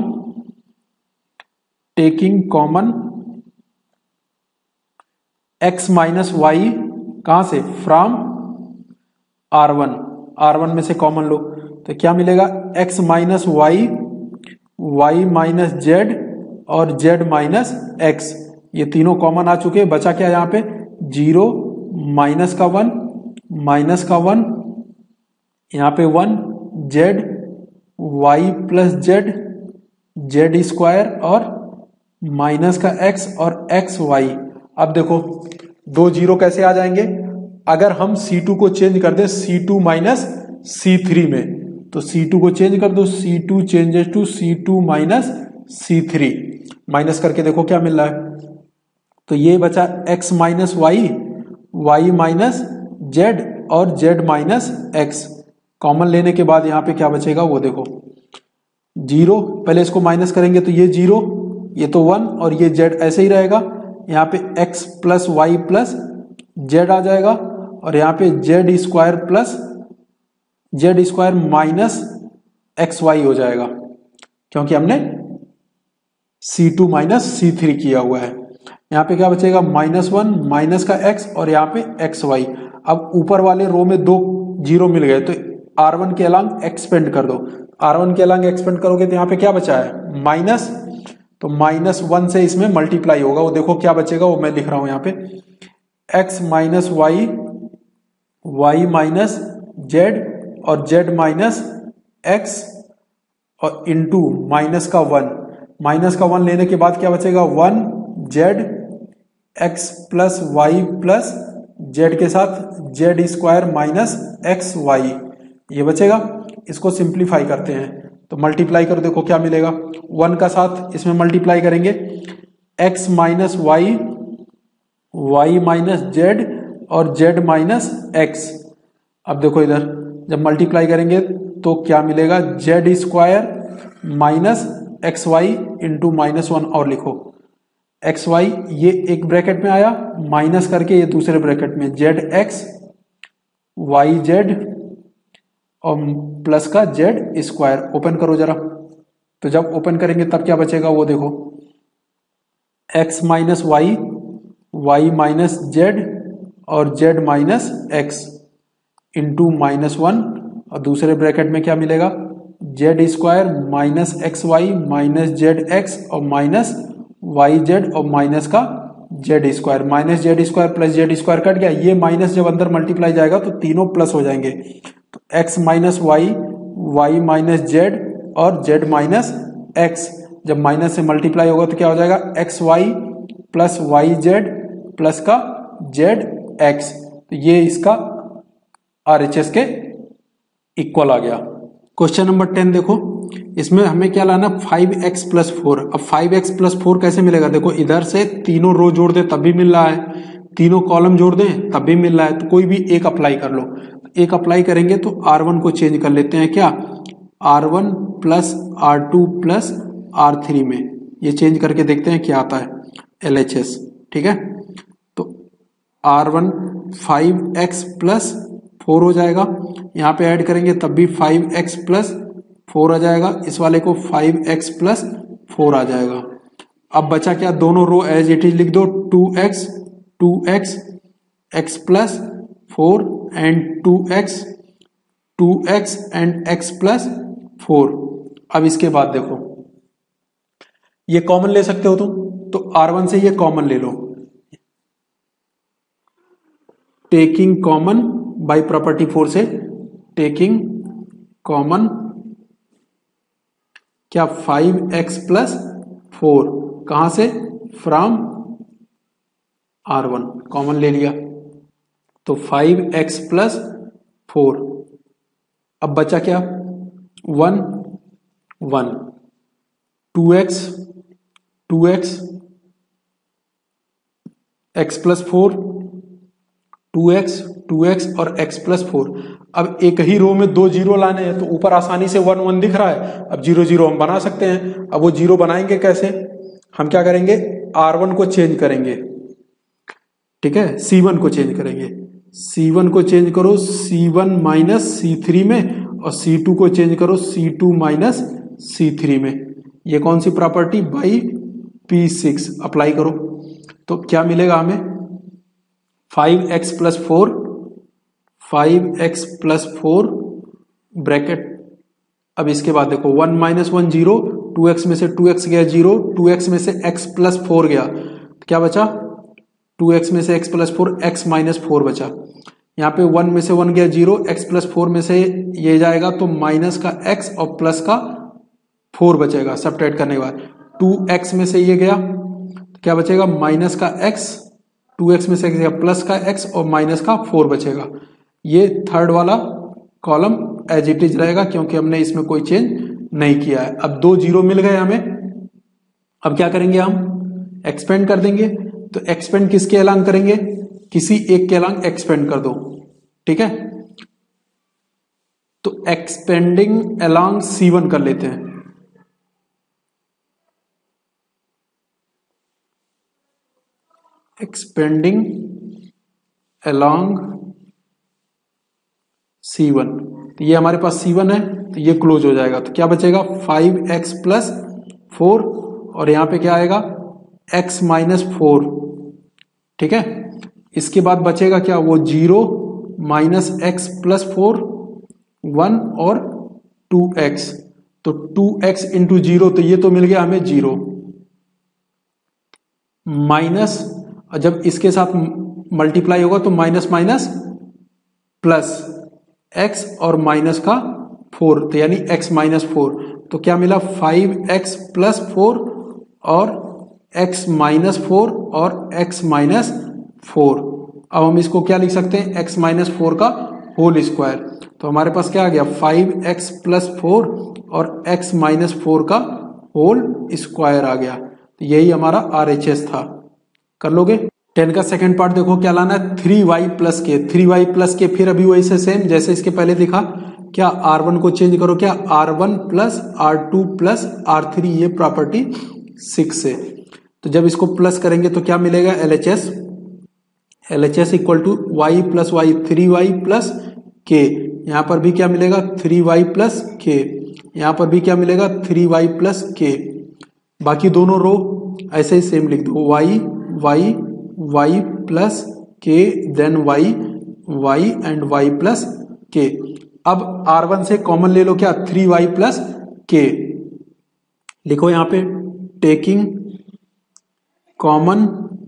A: taking common x minus y, कहां से, from R one, R one में से कॉमन लो, तो क्या मिलेगा, x minus y, y minus z और z माइनस एक्स, ये तीनों कॉमन आ चुके हैं, बचा क्या यहाँ पे जीरो, माइनस का वन, माइनस का वन, यहाँ पे one, z, y plus Z, z square और माइनस का एक्स और एक्स वाई। अब देखो दो जीरो कैसे आ जाएंगे, अगर हम सी टू को चेंज कर दें सी टू माइनस सी थ्री में, तो सी टू को चेंज कर दो, c two changes to c two minus C three, minus करके देखो क्या मिल रहा है, तो ये बचा x minus y, y minus z और जेड माइनस एक्स। कॉमन लेने के बाद यहाँ पे क्या बचेगा वो देखो, जीरो, पहले इसको माइनस करेंगे तो ये जीरो, ये तो वन और ये जेड ऐसे ही रहेगा, यहाँ पे x plus Y plus z आ जाएगा और यहाँ पे z square plus z square minus x y हो जाएगा, क्योंकि हमने सी टू माइनस सी थ्री किया हुआ है। यहाँ पे क्या बचेगा माइनस वन, माइनस का x और यहाँ पे एक्स वाई। अब ऊपर वाले रो में दो जीरो मिल गए तो आर वन के अलॉन्ग एक्सपेंड कर दो, आर वन के अलॉन्ग एक्सपेंड करोगे तो यहाँ पे क्या बचा है माइनस, तो माइनस वन से इसमें मल्टीप्लाई होगा, वो देखो क्या बचेगा वो मैं लिख रहा हूं यहाँ पे, x minus y, y minus z और जेड माइनस एक्स और इंटू माइनस का वन, माइनस का वन लेने के बाद क्या बचेगा one, z, x plus Y plus z के साथ z square minus x y, ये बचेगा। इसको सिंप्लीफाई करते हैं तो मल्टीप्लाई करो, देखो क्या मिलेगा, वन का साथ इसमें मल्टीप्लाई करेंगे, x minus y, y minus z और जेड माइनस एक्स। अब देखो इधर जब मल्टीप्लाई करेंगे तो क्या मिलेगा, z square minus x y into minus one, और लिखो एक्स वाई ये एक ब्रैकेट में आया, माइनस करके ये दूसरे ब्रैकेट में जेड एक्स, वाई जेड और प्लस का जेड स्क्वायर। ओपन करो जरा, तो जब ओपन करेंगे तब क्या बचेगा वो देखो, x minus y, y minus z और z minus x into minus one, और दूसरे ब्रैकेट में क्या मिलेगा, z square minus x y minus z x और माइनस वाई जेड और माइनस का z square, minus z square plus z square cut गया, ये माइनस जब अंदर मल्टीप्लाई जाएगा तो तीनों प्लस हो जाएंगे, तो x minus y, y minus z और जेड माइनस एक्स जब माइनस से मल्टीप्लाई होगा तो क्या हो जाएगा, x y plus y z plus का जेड एक्स, तो ये इसका आर एच एस के इक्वल आ गया। क्वेश्चन नंबर टेन देखो, इसमें हमें क्या लाना, फाइव एक्स प्लस फोर। अब फाइव एक्स प्लस फोर कैसे मिलेगा, देखो इधर से तीनों रो जोड़ दे तब भी मिल रहा है, तीनों कॉलम जोड़ दें तब भी मिल रहा है, तो कोई भी एक अप्लाई कर लो। एक अप्लाई करेंगे तो आर वन को चेंज कर लेते हैं, क्या R one plus R two plus R three में, ये चेंज करके देखते हैं क्या आता है, एल एच एस। ठीक है, तो R one five x plus four हो जाएगा, यहाँ पे ऐड करेंगे तब भी फाइव एक्स प्लस फोर आ जाएगा, इस वाले को फाइव एक्स प्लस फोर आ जाएगा। अब बचा क्या, दोनों रो एज इट इज लिख दो, two x, two x, x plus four and two x, two x and x plus four. अब इसके बाद देखो ये कॉमन ले सकते हो तुम, तो आर वन से ये कॉमन ले लो, taking common by property four से, टेकिंग कॉमन क्या, फाइव एक्स प्लस फोर, कहां से, फ्रॉम आर वन, कॉमन ले लिया तो फाइव एक्स प्लस फोर। अब बचा क्या, one one, two x, two x, x plus four, two x, two x और एक्स प्लस फोर। अब एक ही रो में दो जीरो लाने हैं तो ऊपर आसानी से वन वन दिख रहा है, अब जीरो जीरो हम बना सकते हैं। अब वो जीरो बनाएंगे कैसे, हम क्या करेंगे, आर वन को चेंज करेंगे, ठीक है, सी वन को चेंज करेंगे, सी वन को चेंज करो सी वन माइनस सी थ्री में, और सी टू को चेंज करो सी टू माइनस सी थ्री में। ये कौन सी property, by P six apply करो तो क्या मिलेगा हमें, five x plus four, five x plus four bracket. अब इसके बाद देखो one minus one zero, two x में से टू एक्स गया जीरो, टू एक्स में से एक्स प्लस फोर गया, क्या बचा, टू एक्स में से x plus four, x minus four बचा। यहाँ पे वन में से वन गया जीरो, x प्लस फोर में से ये जाएगा तो माइनस का x और प्लस का फोर बचेगा सब्ट्रैक्ट करने के बाद। टू एक्स में से ये गया तो क्या बचेगा, माइनस का x, टू एक्स में से गया प्लस का x और माइनस का फोर बचेगा। ये थर्ड वाला कॉलम एज इट इज रहेगा क्योंकि हमने इसमें कोई चेंज नहीं किया है। अब दो जीरो मिल गए हमें, अब क्या करेंगे, हम एक्सपेंड कर देंगे। तो एक्सपेंड किसके अलांग करेंगे, किसी एक के अलांग एक्सपेंड कर दो, ठीक है। तो एक्सपेंडिंग अलांग सी वन कर लेते हैं। एक्सपेंडिंग अलोंग सी वन, तो ये हमारे पास सी वन है तो ये क्लोज हो जाएगा। तो क्या बचेगा, फाइव एक्स प्लस फोर और यहां पे क्या आएगा, x माइनस फोर, ठीक है। इसके बाद बचेगा क्या, वो zero minus x plus four, one और टू एक्स। तो टू एक्स इंटू जीरो, तो ये तो मिल गया हमें जीरो, माइनस, जब इसके साथ मल्टीप्लाई होगा तो माइनस माइनस प्लस x और माइनस का फोर, तो यानी x माइनस फोर। तो क्या मिला, फाइव एक्स प्लस फोर और x माइनस फोर और x माइनस फोर। अब हम इसको क्या लिख सकते हैं, x माइनस फोर का होल स्क्वायर। तो हमारे पास क्या आ गया, फाइव एक्स प्लस फोर और x माइनस फोर का होल स्क्वायर आ गया। तो यही हमारा आर एच एस था। कर लोगे। टेन का सेकंड पार्ट देखो क्या लाना है, three y plus k, three y plus k, फिर अभी वही से सेम जैसे इसके पहले दिखा, क्या आर वन को चेंज करो, क्या R one plus R two plus R three, ये प्रॉपर्टी सिक्स से। तो जब इसको प्लस करेंगे तो क्या मिलेगा, L H S, L H S equal to y plus y, three y plus k, यहां पर भी क्या मिलेगा, थ्री वाई प्लस के, यहां पर भी क्या मिलेगा, थ्री वाई प्लस के। बाकी दोनों रो ऐसे ही सेम लिख दो, y y y plus k, then y y and y plus k. अब आर वन से कॉमन ले लो, क्या, थ्री वाई प्लस के लिखो यहां पे, taking common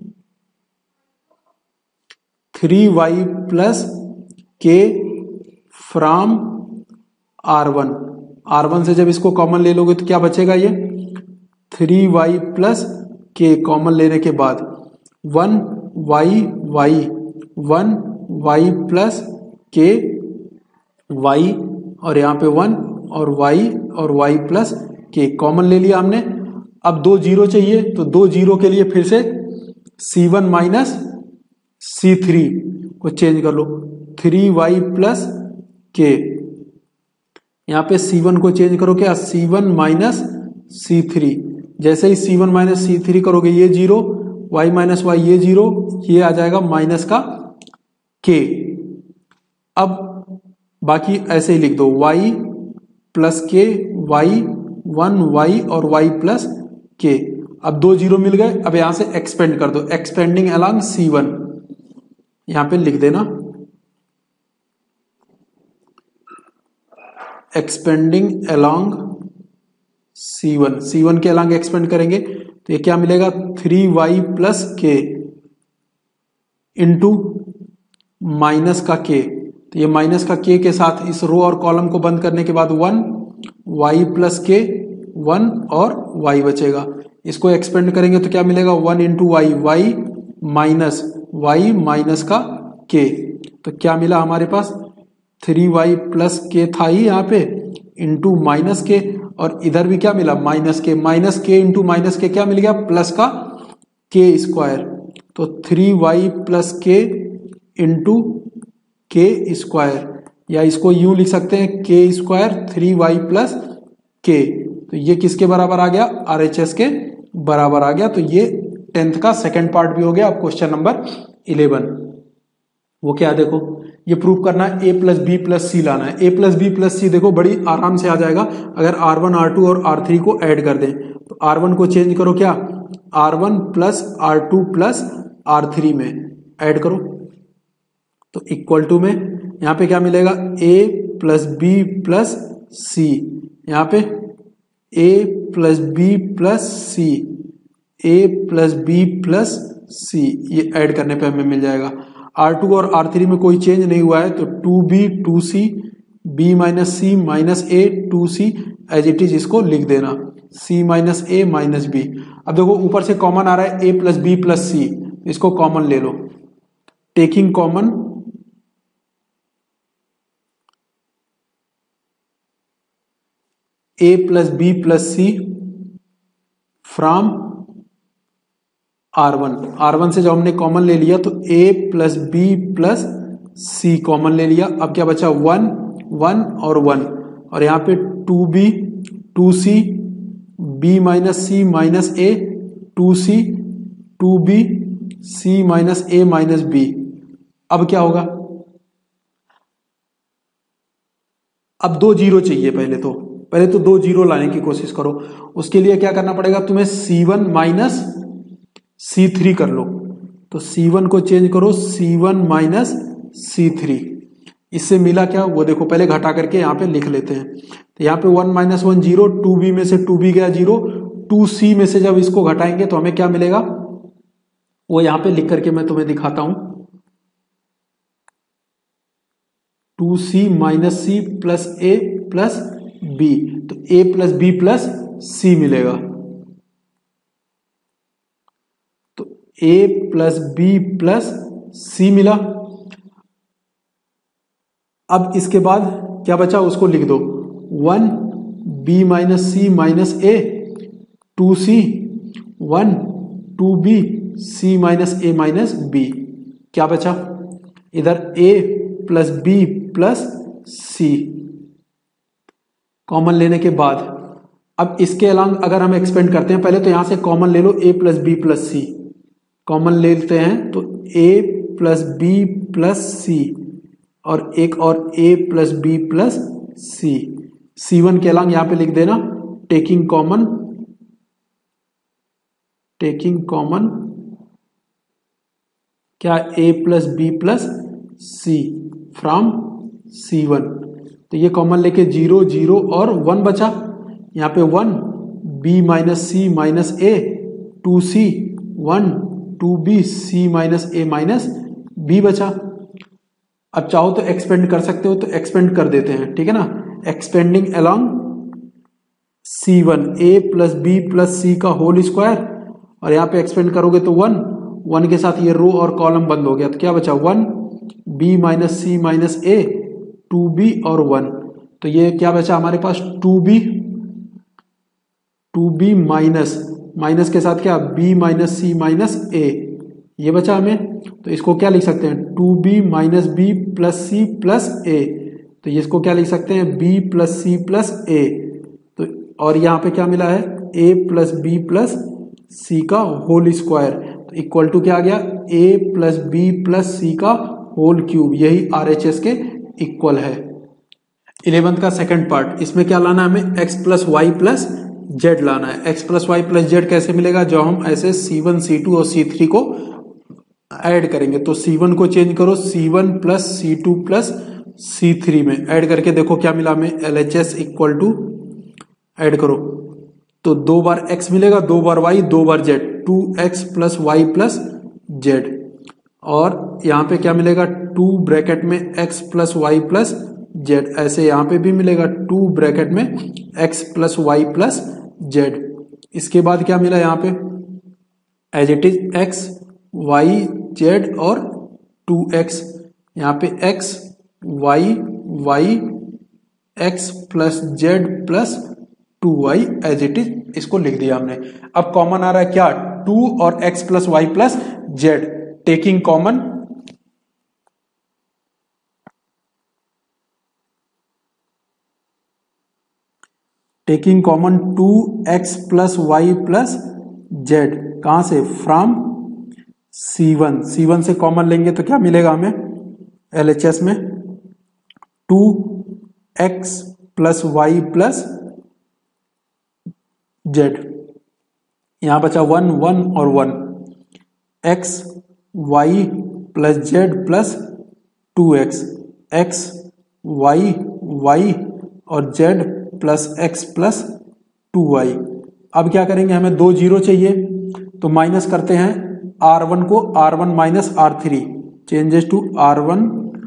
A: three y plus k from R one. R one से जब इसको कॉमन ले लोगे तो क्या बचेगा, ये three y plus k common लेने के बाद one y y, one y plus k y, और यहां पे वन और वाई और वाई प्लस के कॉमन ले लिया हमने। अब दो जीरो चाहिए तो दो जीरो के लिए फिर से सी वन माइनस सी थ्री को चेंज कर लो, थ्री वाई प्लस के, यहां पे सी वन को चेंज करो, क्या, सी वन माइनस सी थ्री। जैसे ही सी वन माइनस सी थ्री करोगे ये जीरो, y माइनस वाई ये जीरो, ये आ जाएगा माइनस का k। अब बाकी ऐसे ही लिख दो, y plus k y, one y और y प्लस के। अब दो जीरो मिल गए, अब यहां से एक्सपेंड कर दो, एक्सपेंडिंग अलोंग सी वन, यहां पे लिख देना expanding along C one, C one के अलोंग एक्सपेंड करेंगे तो ये क्या मिलेगा, three y plus k into minus का के। तो ये माइनस का के के साथ इस रो और कॉलम को बंद करने के बाद one y plus k, one और वाई बचेगा। इसको एक्सपेंड करेंगे तो क्या मिलेगा, one into y, y minus Y minus का के। तो क्या मिला हमारे पास, थ्री वाई प्लस के था ही यहाँ पे, इंटू माइनस के, और इधर भी क्या मिला, माइनस के, माइनस के इंटू माइनस के क्या मिल गया, प्लस का के स्क्वायर। तो three y plus k into k square, या इसको यूं लिख सकते हैं, के स्क्वायर थ्री वाई प्लस के। तो ये किसके बराबर आ गया, आर एच एस के बराबर आ गया। तो ये टेंथ का सेकेंड पार्ट भी हो गया। अब क्वेश्चन नंबर इलेवन, वो क्या देखो, ये प्रूव करना है, a plus B plus c लाना है। A plus B plus c देखो बड़ी आराम से आ जाएगा अगर आर वन आर टू और आर थ्री को ऐड कर दें। तो आर वन को चेंज करो, क्या, R one plus R two plus R three में ऐड करो, तो इक्वल टू में यहां पे क्या मिलेगा, a plus B plus c, यहां पे a plus B plus C a plus B plus c, ये ऐड करने पे हमें मिल जाएगा। आर टू और आर थ्री में कोई चेंज नहीं हुआ है, तो two b two c b minus C minus a two c as it is इसको लिख देना, c minus a minus b. अब देखो ऊपर से कॉमन आ रहा है a plus B plus c, इसको कॉमन ले लो। Taking common a plus B plus c from R one, R one से जब हमने कॉमन ले लिया तो a plus B plus c common ले लिया। अब क्या बचा, वन वन और वन, और यहाँ पे two b two c b minus C minus a two c two b C minus a minus b. अब क्या होगा, अब दो जीरो चाहिए, पहले तो पहले तो दो जीरो लाने की कोशिश करो। उसके लिए क्या करना पड़ेगा तुम्हें, सी वन माइनस सी थ्री कर लो। तो सी वन को चेंज करो सी वन माइनस सी थ्री, इससे मिला क्या वो देखो, पहले घटा करके यहाँ पे लिख लेते हैं। तो यहाँ पे one minus one zero, two b में से टू बी गया जीरो, टू सी में से जब इसको घटाएंगे तो हमें क्या मिलेगा, वो यहाँ पे लिख करके मैं तुम्हें दिखाता हूं। Two c minus C plus a plus b, तो a plus B plus c मिलेगा। तो a plus B plus c मिला। अब इसके बाद क्या बचा उसको लिख दो, one b minus C minus a two c one two b C minus a minus b. क्या बचा इधर, a plus B plus c common लेने के बाद। अब इसके अलॉन्ग अगर हम एक्सपेंड करते हैं, पहले तो यहां से कॉमन ले लो a plus B plus c, common लेते हैं तो a plus B plus c और एक और a plus B plus C. C one के अलॉन्ग यहां पे लिख देना टेकिंग कॉमन टेकिंग कॉमन क्या, a plus B plus c from C one. तो ये कॉमन लेके जीरो जीरो और वन बचा, यहाँ पे one b minus C minus a two c one two b C minus a minus b बचा। अब चाहो तो एक्सपेंड कर सकते हो, तो एक्सपेंड कर देते हैं, ठीक है ना। Expanding along C one, a plus B plus c का होल स्क्वायर, और यहाँ पे एक्सपेंड करोगे तो वन, वन के साथ ये रो और कॉलम बंद हो गया, तो क्या बचा one b minus C minus a two b और वन। तो ये क्या बचा हमारे पास, two b two b minus minus के साथ क्या, बी माइनस सी माइनस ए, ये बचा हमें। तो इसको क्या लिख सकते हैं, two b minus B plus c plus a, तो ये इसको क्या लिख सकते हैं, b plus c plus a. तो और यहाँ पे क्या मिला है, a plus B plus c का होल स्क्वायर, तो इक्वल टू क्या आ गया, a plus B plus c का होल क्यूब, यही आर एच एस के इक्वल है। इलेवेंथ का सेकंड पार्ट, इसमें क्या लाना है हमें, x plus Y plus z लाना है। X plus Y plus z कैसे मिलेगा, जो हम ऐसे सी वन सी टू और सी थ्री को ऐड करेंगे। तो सी वन को चेंज करो सी वन प्लस सी टू प्लस सी थ्री में, ऐड करके देखो क्या मिला हमें, L H S equal to, add करो तो दो बार एक्स मिलेगा, दो बार वाई, दो बार z, two x plus Y plus z. और यहाँ पे क्या मिलेगा, टू ब्रैकेट में x plus Y plus z, ऐसे यहाँ पे भी मिलेगा टू ब्रैकेट में x plus Y plus z. इसके बाद क्या मिला यहाँ पे, as it is x Y Z और टू एक्स, यहाँ पे x y y x plus z plus two y as it is, इसको लिख दिया हमने। अब कॉमन आ रहा है क्या, टू और x plus Y plus z, taking common taking common two x plus Y plus z, कहां से, from C one. C one से कॉमन लेंगे तो क्या मिलेगा हमें, एल एच एस में two x plus Y plus z, यहां बचा वन वन और one, x y plus z plus two x, x y y और z plus x plus two y. अब क्या करेंगे, हमें दो जीरो चाहिए, तो माइनस करते हैं आर वन को, R one minus R three, changes to R one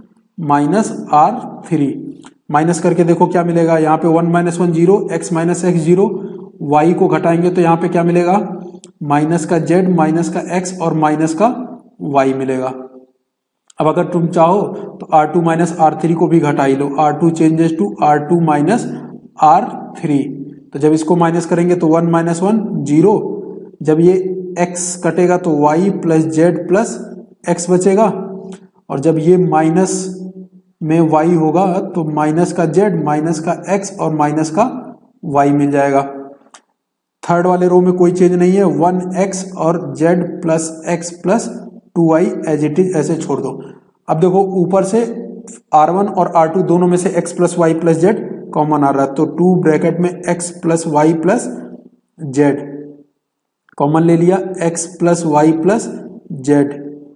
A: minus R three. Minus करके देखो क्या मिलेगा, यहाँ पे one minus one zero, x minus x zero, y को घटाएंगे तो यहाँ पे क्या मिलेगा, माइनस का जेड, माइनस का एक्स और माइनस का वाई मिलेगा। अब अगर तुम चाहो तो R two minus R three को भी घटा ही लो, R two changes to R two minus R three. तो जब इसको माइनस करेंगे तो वन माइनस वन जीरो, जब ये x कटेगा तो y plus z plus x बचेगा, और जब ये माइनस में y होगा तो माइनस का z, माइनस का x और माइनस का y मिल जाएगा। थर्ड वाले रो में कोई चेंज नहीं है, वन एक्स और z plus x plus two y as it is ऐसे छोड़ दो। अब देखो ऊपर से आर वन और आर टू दोनों में से x plus Y plus z common आ रहा है, तो टू ब्रैकेट में x plus Y plus z common ले लिया, x plus Y plus z.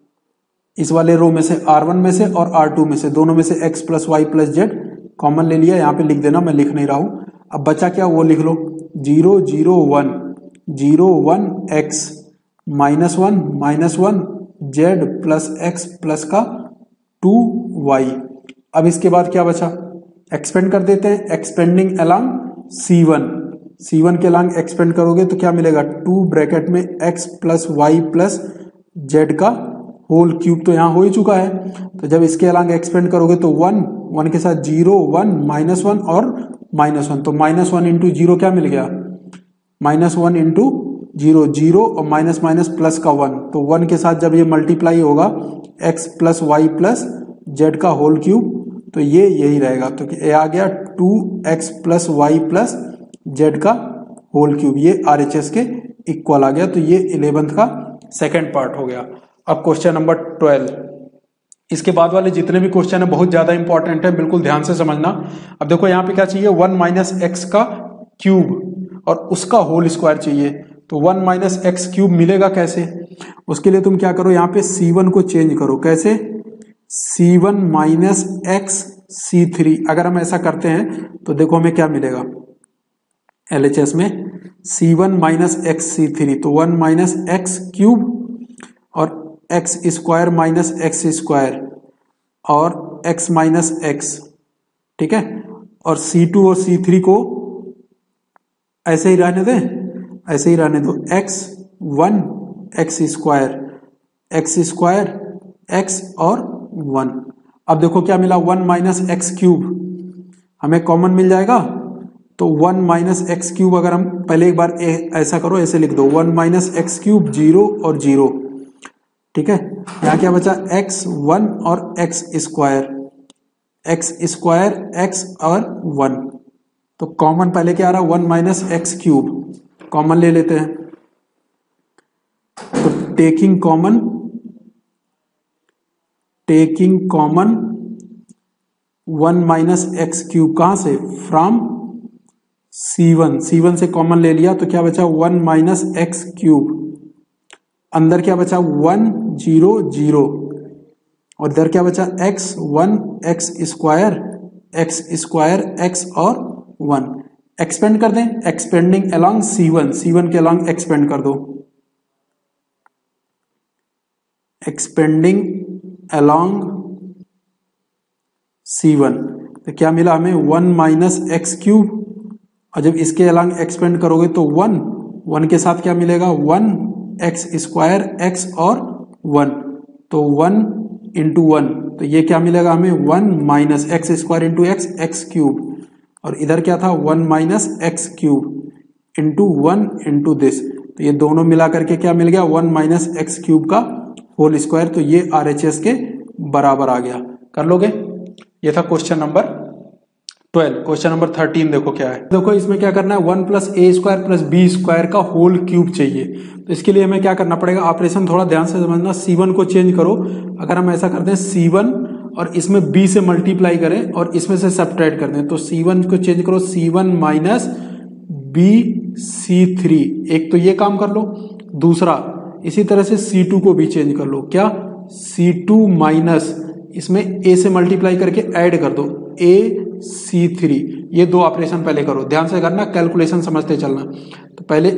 A: इस वाले रो में से आर वन में से और आर टू में से दोनों में से x plus Y plus z common ले लिया, यहाँ पे लिख देना, मैं लिख नहीं रहा हूं। अब बचा क्या वो लिख लो, zero zero one, zero one x minus one minus one z plus x plus का टू वाई। अब इसके बाद क्या बचा, एक्सपेंड कर देते हैं, expanding along C one, C one के अलोंग एक्सपेंड करोगे तो क्या मिलेगा, टू ब्रैकेट में x plus Y plus z का होल क्यूब, तो यहाँ हो ही चुका है। तो जब इसके अलोंग एक्सपेंड करोगे तो वन, वन के साथ जीरो, वन माइनस वन और माइनस वन, तो माइनस वन इंटू जीरो क्या मिल गया, minus one into zero, zero और माइनस माइनस प्लस का वन, तो वन के साथ जब ये मल्टीप्लाई होगा x plus Y plus z का होल क्यूब, तो ये यही रहेगा। तो ये आ गया two x plus Y plus z का होल क्यूब, ये आरएचएस के इक्वल आ गया। तो ये इलेवेंथ का सेकंड पार्ट हो गया। अब क्वेश्चन नंबर ट्वेल्व, इसके बाद वाले जितने भी क्वेश्चन है बहुत ज्यादा इंपॉर्टेंट है, बिल्कुल ध्यान से समझना। अब देखो यहाँ पे क्या चाहिए, वन माइनस एक्स का क्यूब और उसका होल स्क्वायर चाहिए, तो वन माइनस एक्स क्यूब मिलेगा कैसे, उसके लिए तुम क्या करो, यहाँ पे सी वन को चेंज करो, कैसे, C one minus x C three. अगर हम ऐसा करते हैं तो देखो हमें क्या मिलेगा, एलएचएस में C one minus x C three, तो वन माइनस एक्स क्यूब और x square minus x square और एक्स माइनस एक्स, ठीक है। और सी टू और सी थ्री को ऐसे ही रहने दें, ऐसे ही रहने दो, x one x square, x square x और वन। अब देखो क्या मिला, वन माइनस एक्स क्यूब हमें कॉमन मिल जाएगा, तो वन माइनस एक्स क्यूब अगर हम पहले एक बार ए, ऐसा करो, ऐसे लिख दो, one minus x cube zero और जीरो, ठीक है। यहाँ क्या बचा, एक्स वन और x square, x square x और वन, तो कॉमन पहले क्या आ रहा, one minus x cube common ले लेते हैं, तो taking common, taking common one minus x cube कहां से, from C one, C one से कॉमन ले लिया, तो क्या बचा, वन माइनस एक्स क्यूब, अंदर क्या बचा, वन जीरो जीरो, और इधर क्या बचा, x one x square, x square x और वन। एक्सपेंड कर दें, expanding along C one, C one के अलोंग एक्सपेंड कर दो, एक्सपेंडिंग अलोंग सी वन, तो क्या मिला हमें, वन माइनस एक्स क्यूब, और जब इसके अलोंग एक्सपेंड करोगे तो वन, वन के साथ क्या मिलेगा, वन एक्स स्क्वायर एक्स और वन, तो वन इंटू वन, तो ये क्या मिलेगा हमें, one minus x square into x, x cube, और इधर क्या था, one minus x cube into one into this, तो ये दोनों मिला करके क्या मिल गया, वन माइनस एक्स क्यूब का होल स्क्वायर, तो ये आरएचएस के बराबर आ गया। कर लोगे, ये था question number twelve. Question number thirteen देखो क्या है, देखो इसमें क्या करना है, वन प्लस ए स्क्वायर प्लस बी स्क्वायर का होल क्यूब चाहिए, तो इसके लिए हमें क्या करना पड़ेगा, ऑपरेशन थोड़ा ध्यान से समझना, सी वन को चेंज करो। अगर हम ऐसा करते हैं सी वन और इसमें b से मल्टीप्लाई करें और इसमें से सब्ट्रैक्ट कर दें, तो सी वन को चेंज करो, सी one minus b C three, एक तो ये काम कर लो, दूसरा इसी तरह से सी टू को भी चेंज कर लो, क्या, सी टू माइनस इसमें a से मल्टीप्लाई करके ऐड कर दो, a सी थ्री, ये दो ऑपरेशन पहले करो, ध्यान से करना, कैलकुलेशन समझते चलना। तो पहले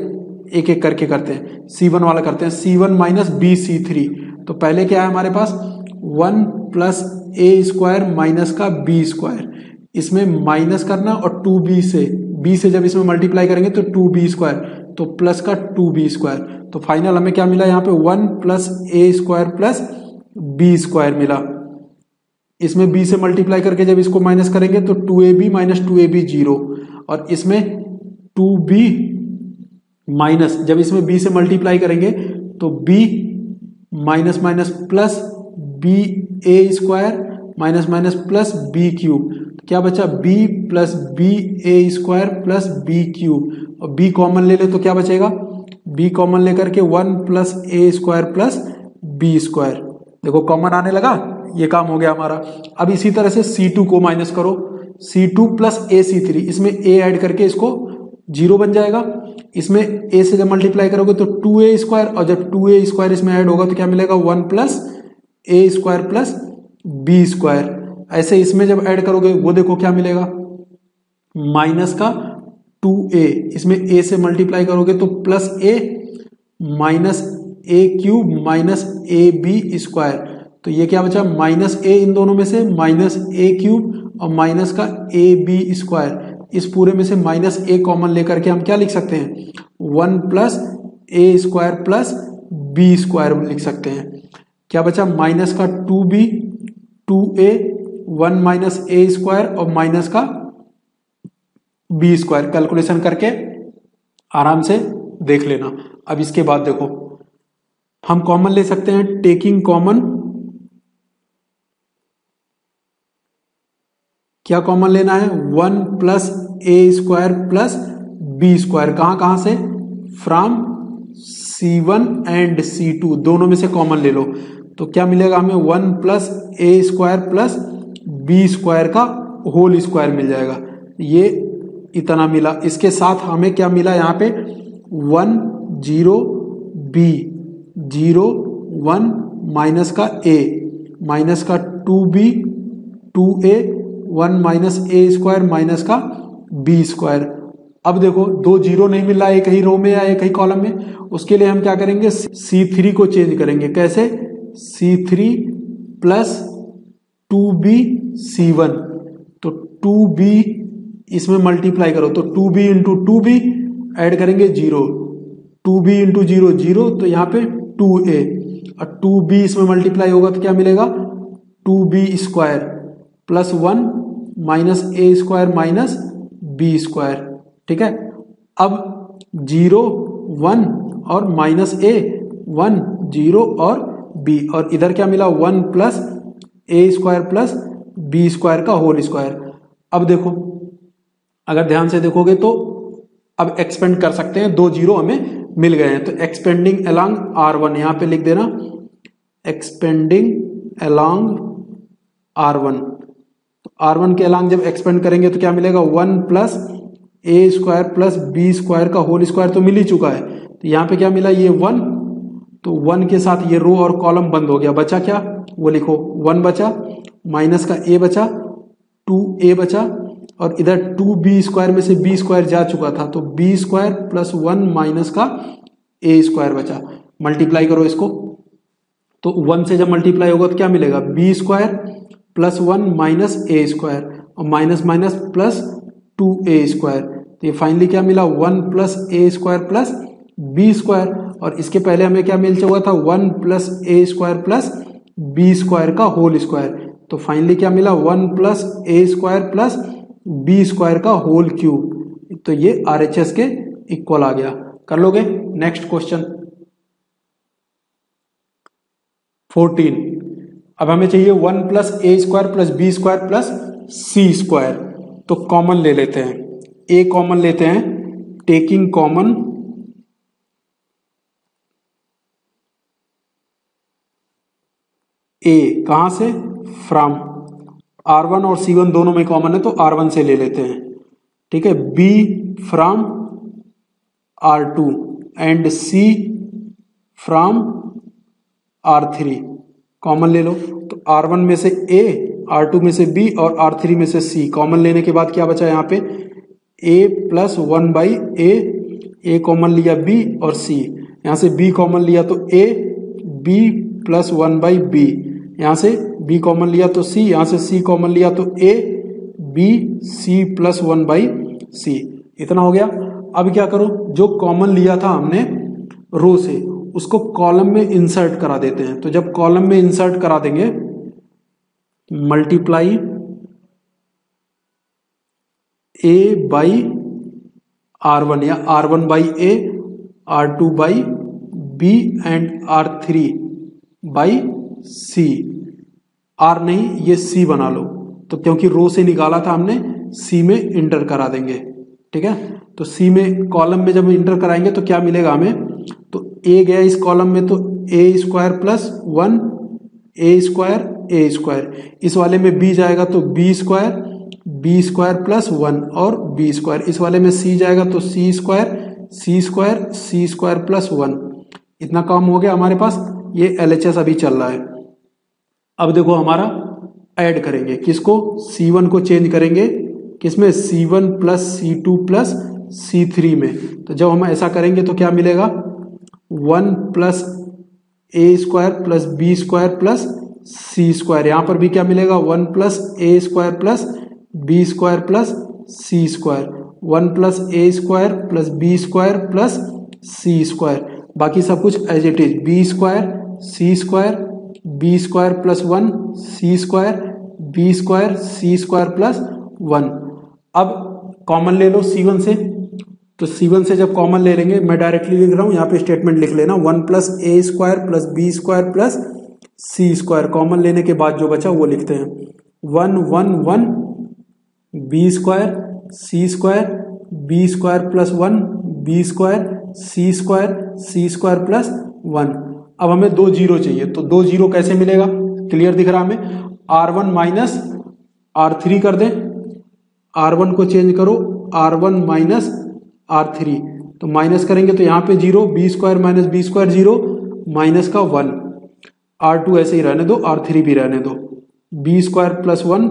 A: एक एक करके करते हैं। सी वन वाला करते हैं, सी one minus b C three. तो पहले क्या है हमारे पास, वन प्लस ए स्क्वायर माइनस का बी स्क्वायर, इसमें माइनस करना और टू बी से, बी से जब इसमें मल्टीप्लाई करेंगे तो टू बी स्क्वायर, तो प्लस का टू बी स्क्वायर। तो फाइनल हमें क्या मिला यहाँ पे, वन प्लस ए स्क्वायर प्लस बी स्क्वायर मिला। इसमें b से मल्टीप्लाई करके जब इसको माइनस करेंगे तो two a B minus two a b zero, और इसमें टू बी माइनस जब इसमें b से मल्टीप्लाई करेंगे तो b minus minus plus B a square minus minus plus b cube. क्या बचा, b plus B a square plus b cube, और b कॉमन ले ले तो क्या बचेगा, b कॉमन लेकर के वन प्लस ए स्क्वायर प्लस बी स्क्वायर। देखो कॉमन आने लगा, ये काम हो गया हमारा। अब इसी तरह से सी टू को माइनस करो, C two plus a C three, इसमें a ऐड करके इसको जीरो बन जाएगा। इसमें a से जब मल्टीप्लाई करोगे तो टू ए स्क्वायर, और जब टू ए स्क्वायर इसमें ऐड होगा तो क्या मिलेगा, वन प्लस ए स्क्वायर प्लस बी स्क्वायर। ऐसे इसमें जब ऐड करोगे वो देखो क्या मिलेगा, माइनस का टू ए, इसमें a से मल्टीप्लाई करोगे तो plus A minus a cube minus a b square. तो ये क्या बचा, माइनस ए इन दोनों में से, माइनस ए क्यूब और माइनस का ए बी स्क्वायर। इस पूरे में से माइनस ए कॉमन लेकर के हम क्या लिख सकते हैं, वन प्लस ए स्क्वायर प्लस बी स्क्वायर लिख सकते हैं। क्या बचा, माइनस का two b, two a, one minus A square और माइनस का बी स्क्वायर। कैलकुलेशन करके आराम से देख लेना। अब इसके बाद देखो हम कॉमन ले सकते हैं, टेकिंग कॉमन, क्या कॉमन लेना है, वन प्लस ए स्क्वायर प्लस बी स्क्वायर। कहां कहां से, from C one and C two, दोनों में से कॉमन ले लो। तो क्या मिलेगा हमें, वन प्लस ए स्क्वायर प्लस बी स्क्वायर का होल स्क्वायर मिल जाएगा। ये इतना मिला। इसके साथ हमें क्या मिला यहाँ पे, one zero b zero one minus का ए माइनस का two b two a one minus A square minus का बी स्क्वायर। अब देखो दो जीरो नहीं मिल रहा है एक ही रो में या एक ही कॉलम में, उसके लिए हम क्या करेंगे, सी थ्री को चेंज करेंगे। कैसे, C three plus two b C one, तो टू बी इसमें मल्टीप्लाई करो तो two b into two b add करेंगे जीरो, two b into zero zero, तो यहाँ पे टू ए, और टू बी इसमें मल्टीप्लाई होगा तो क्या मिलेगा, two b square plus one minus ए स्क्वायर माइनस बी स्क्वायर। ठीक है, अब जीरो वन और माइनस ए, वन जीरो और बी, और इधर क्या मिला, वन प्लस ए स्क्वायर प्लस बी स्क्वायर का होल स्क्वायर। अब देखो अगर ध्यान से देखोगे तो अब एक्सपेंड कर सकते हैं, दो जीरो हमें मिल गए हैं। तो एक्सपेंडिंग अलोंग आर वन, यहां पे लिख देना expanding along R one. R one के अलोंग जब एक्सपेंड करेंगे तो क्या मिलेगा, वन प्लस ए स्क्वायर प्लस बी स्क्वायर का होल स्क्वायर तो मिल ही चुका है। तो यहाँ पे क्या मिला, ये वन, तो वन के साथ ये रो और कॉलम बंद हो गया। बचा क्या, वो लिखो, वन बचा माइनस का ए बचा, टू ए बचा, और इधर टू बी स्क्वायर में से बी स्क्वायर जा चुका था तो b square plus one minus का ए स्क्वायर बचा। मल्टीप्लाई करो इसको, तो वन से जब मल्टीप्लाई होगा तो क्या मिलेगा, b square plus one minus ए स्क्वायर, और माइनस माइनस प्लस टू ए स्क्वायर। तो ये फाइनली क्या मिला, वन प्लस ए स्क्वायर प्लस बी स्क्वायर, और इसके पहले हमें क्या मिल चुका था, वन प्लस ए स्क्वायर प्लस बी स्क्वायर का होल स्क्वायर। तो फाइनली क्या मिला, वन प्लस ए स्क्वायर प्लस बी स्क्वायर का होल क्यूब। तो ये आरएचएस के इक्वल आ गया। कर लोगे। Next question fourteen. अब हमें चाहिए वन प्लस ए square plus B square plus सी स्क्वायर। तो कॉमन ले लेते हैं, ए कॉमन लेते हैं, टेकिंग कॉमन ए, कहां से, फ्रॉम आर वन और सी वन दोनों में कॉमन है तो आर वन से ले लेते हैं। ठीक है, b from R two and C from R three, common ले लो। तो आर वन में से ए, आर टू में से बी और आर थ्री में से सी। कॉमन लेने के बाद क्या बचा यहाँ पे, a plus one by a a common लिया बी और सी, यहाँ से बी कॉमन लिया तो a, B plus one by b, यहाँ से बी कॉमन लिया तो सी, यहाँ से सी कॉमन लिया तो a, B, C plus one by c, इतना हो गया। अब क्या करो, जो कॉमन लिया था हमने रो से उसको कॉलम में इंसर्ट करा देते हैं। तो जब कॉलम में इंसर्ट करा देंगे, multiply a by R one या R one by a, R two by b and R three by c. R नहीं, ये सी बना लो, तो क्योंकि रो से निकाला था हमने, सी में इंटर करा देंगे। ठीक है, तो सी में कॉलम में जब इंटर कराएंगे तो क्या मिलेगा हमें, तो ए गया इस कॉलम में तो ए square plus one, a square a square, इस वाले में बी जाएगा तो b square, B square plus one और बी स्क्वायर, इस वाले में सी जाएगा तो सी स्क्वायर, सी स्क्वायर, सी स्क्वायर प्लस वन। इतना काम हो गया हमारे पास। ये एल एच एस अभी चल रहा है। अब देखो हमारा ऐड करेंगे किसको, सी वन को चेंज करेंगे किसमें, सी वन प्लस सी टू प्लस सी थ्री में। तो जब हम ऐसा करेंगे तो क्या मिलेगा, वन प्लस ए square plus B square plus सी स्क्वायर, यहां पर भी क्या मिलेगा, वन प्लस ए square plus B square plus सी स्क्वायर, वन प्लस ए square plus B square plus सी स्क्वायर, बाकी सब कुछ as it is, B square C square, B square plus one C square, B square C square plus one. अब common ले लो सी one से, तो C one से जब कॉमन ले लेंगे, मैं डायरेक्टली लिख रहा हूं, यहाँ पे स्टेटमेंट लिख लेना, वन प्लस ए square plus B square plus सी स्क्वायर, कॉमन लेने के बाद जो बचा वो लिखते हैं, one one one B square सी square, B square plus one, B square सी स्क्वायर, सी स्क्वायर प्लस वन। अब हमें दो जीरो चाहिए, तो दो जीरो कैसे मिलेगा, क्लियर दिख रहा हमें, R one minus R three कर दें, आर वन को चेंज करो R one minus R three, तो माइनस करेंगे तो यहाँ पे zero, B square minus B square zero, minus का वन, आर टू ऐसे ही रहने दो, आर थ्री भी रहने दो, B square plus one,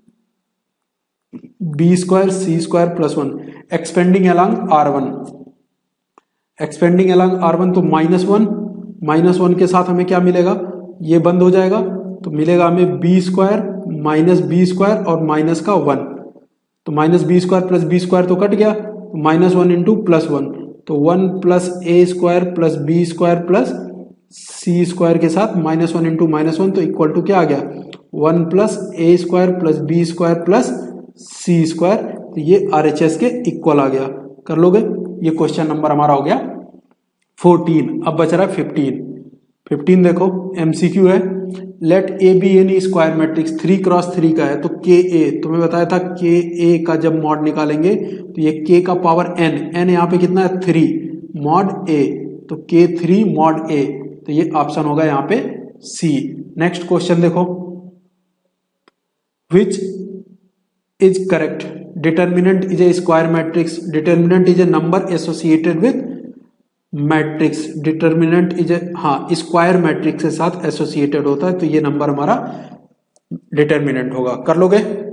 A: B square सी square plus one, expanding along R one, expanding along R one, तो माइनस वन, माइनस वन के साथ हमें क्या मिलेगा, ये बंद हो जाएगा, तो मिलेगा हमें B square minus B square और माइनस का वन, तो minus B square plus B square तो कट गया, तो minus one into plus one, तो वन प्लस ए square plus B square plus सी स्क्वायर के साथ minus one into minus one, तो इक्वल टू क्या आ गया, वन प्लस ए square plus B square plus सी स्क्वायर, तो ये आर एच एस के इक्वल आ गया। कर लोगे, ये क्वेश्चन नंबर हमारा हो गया फोर्टीन। अब बच रहा है फिफ्टीन। फिफ्टीन देखो एमसीक्यू है, let A be any square matrix three cross three का है, तो के ए, तुम्हें बताया था के ए का जब मॉड निकालेंगे तो ये के का पावर एन, एन यहाँ पे कितना है थ्री, मॉड ए, तो के थ्री मॉड ए, तो ये ऑप्शन होगा यहाँ पे सी। नेक्स्ट क्वेश्चन देखो, which is correct, determinant is a square matrix, determinant is a number associated with matrix, determinant is a, हाँ स्क्वायर मैट्रिक्स के साथ एसोसिएटेड होता है, तो ये नंबर हमारा डिटर्मिनेंट होगा। कर लोगे।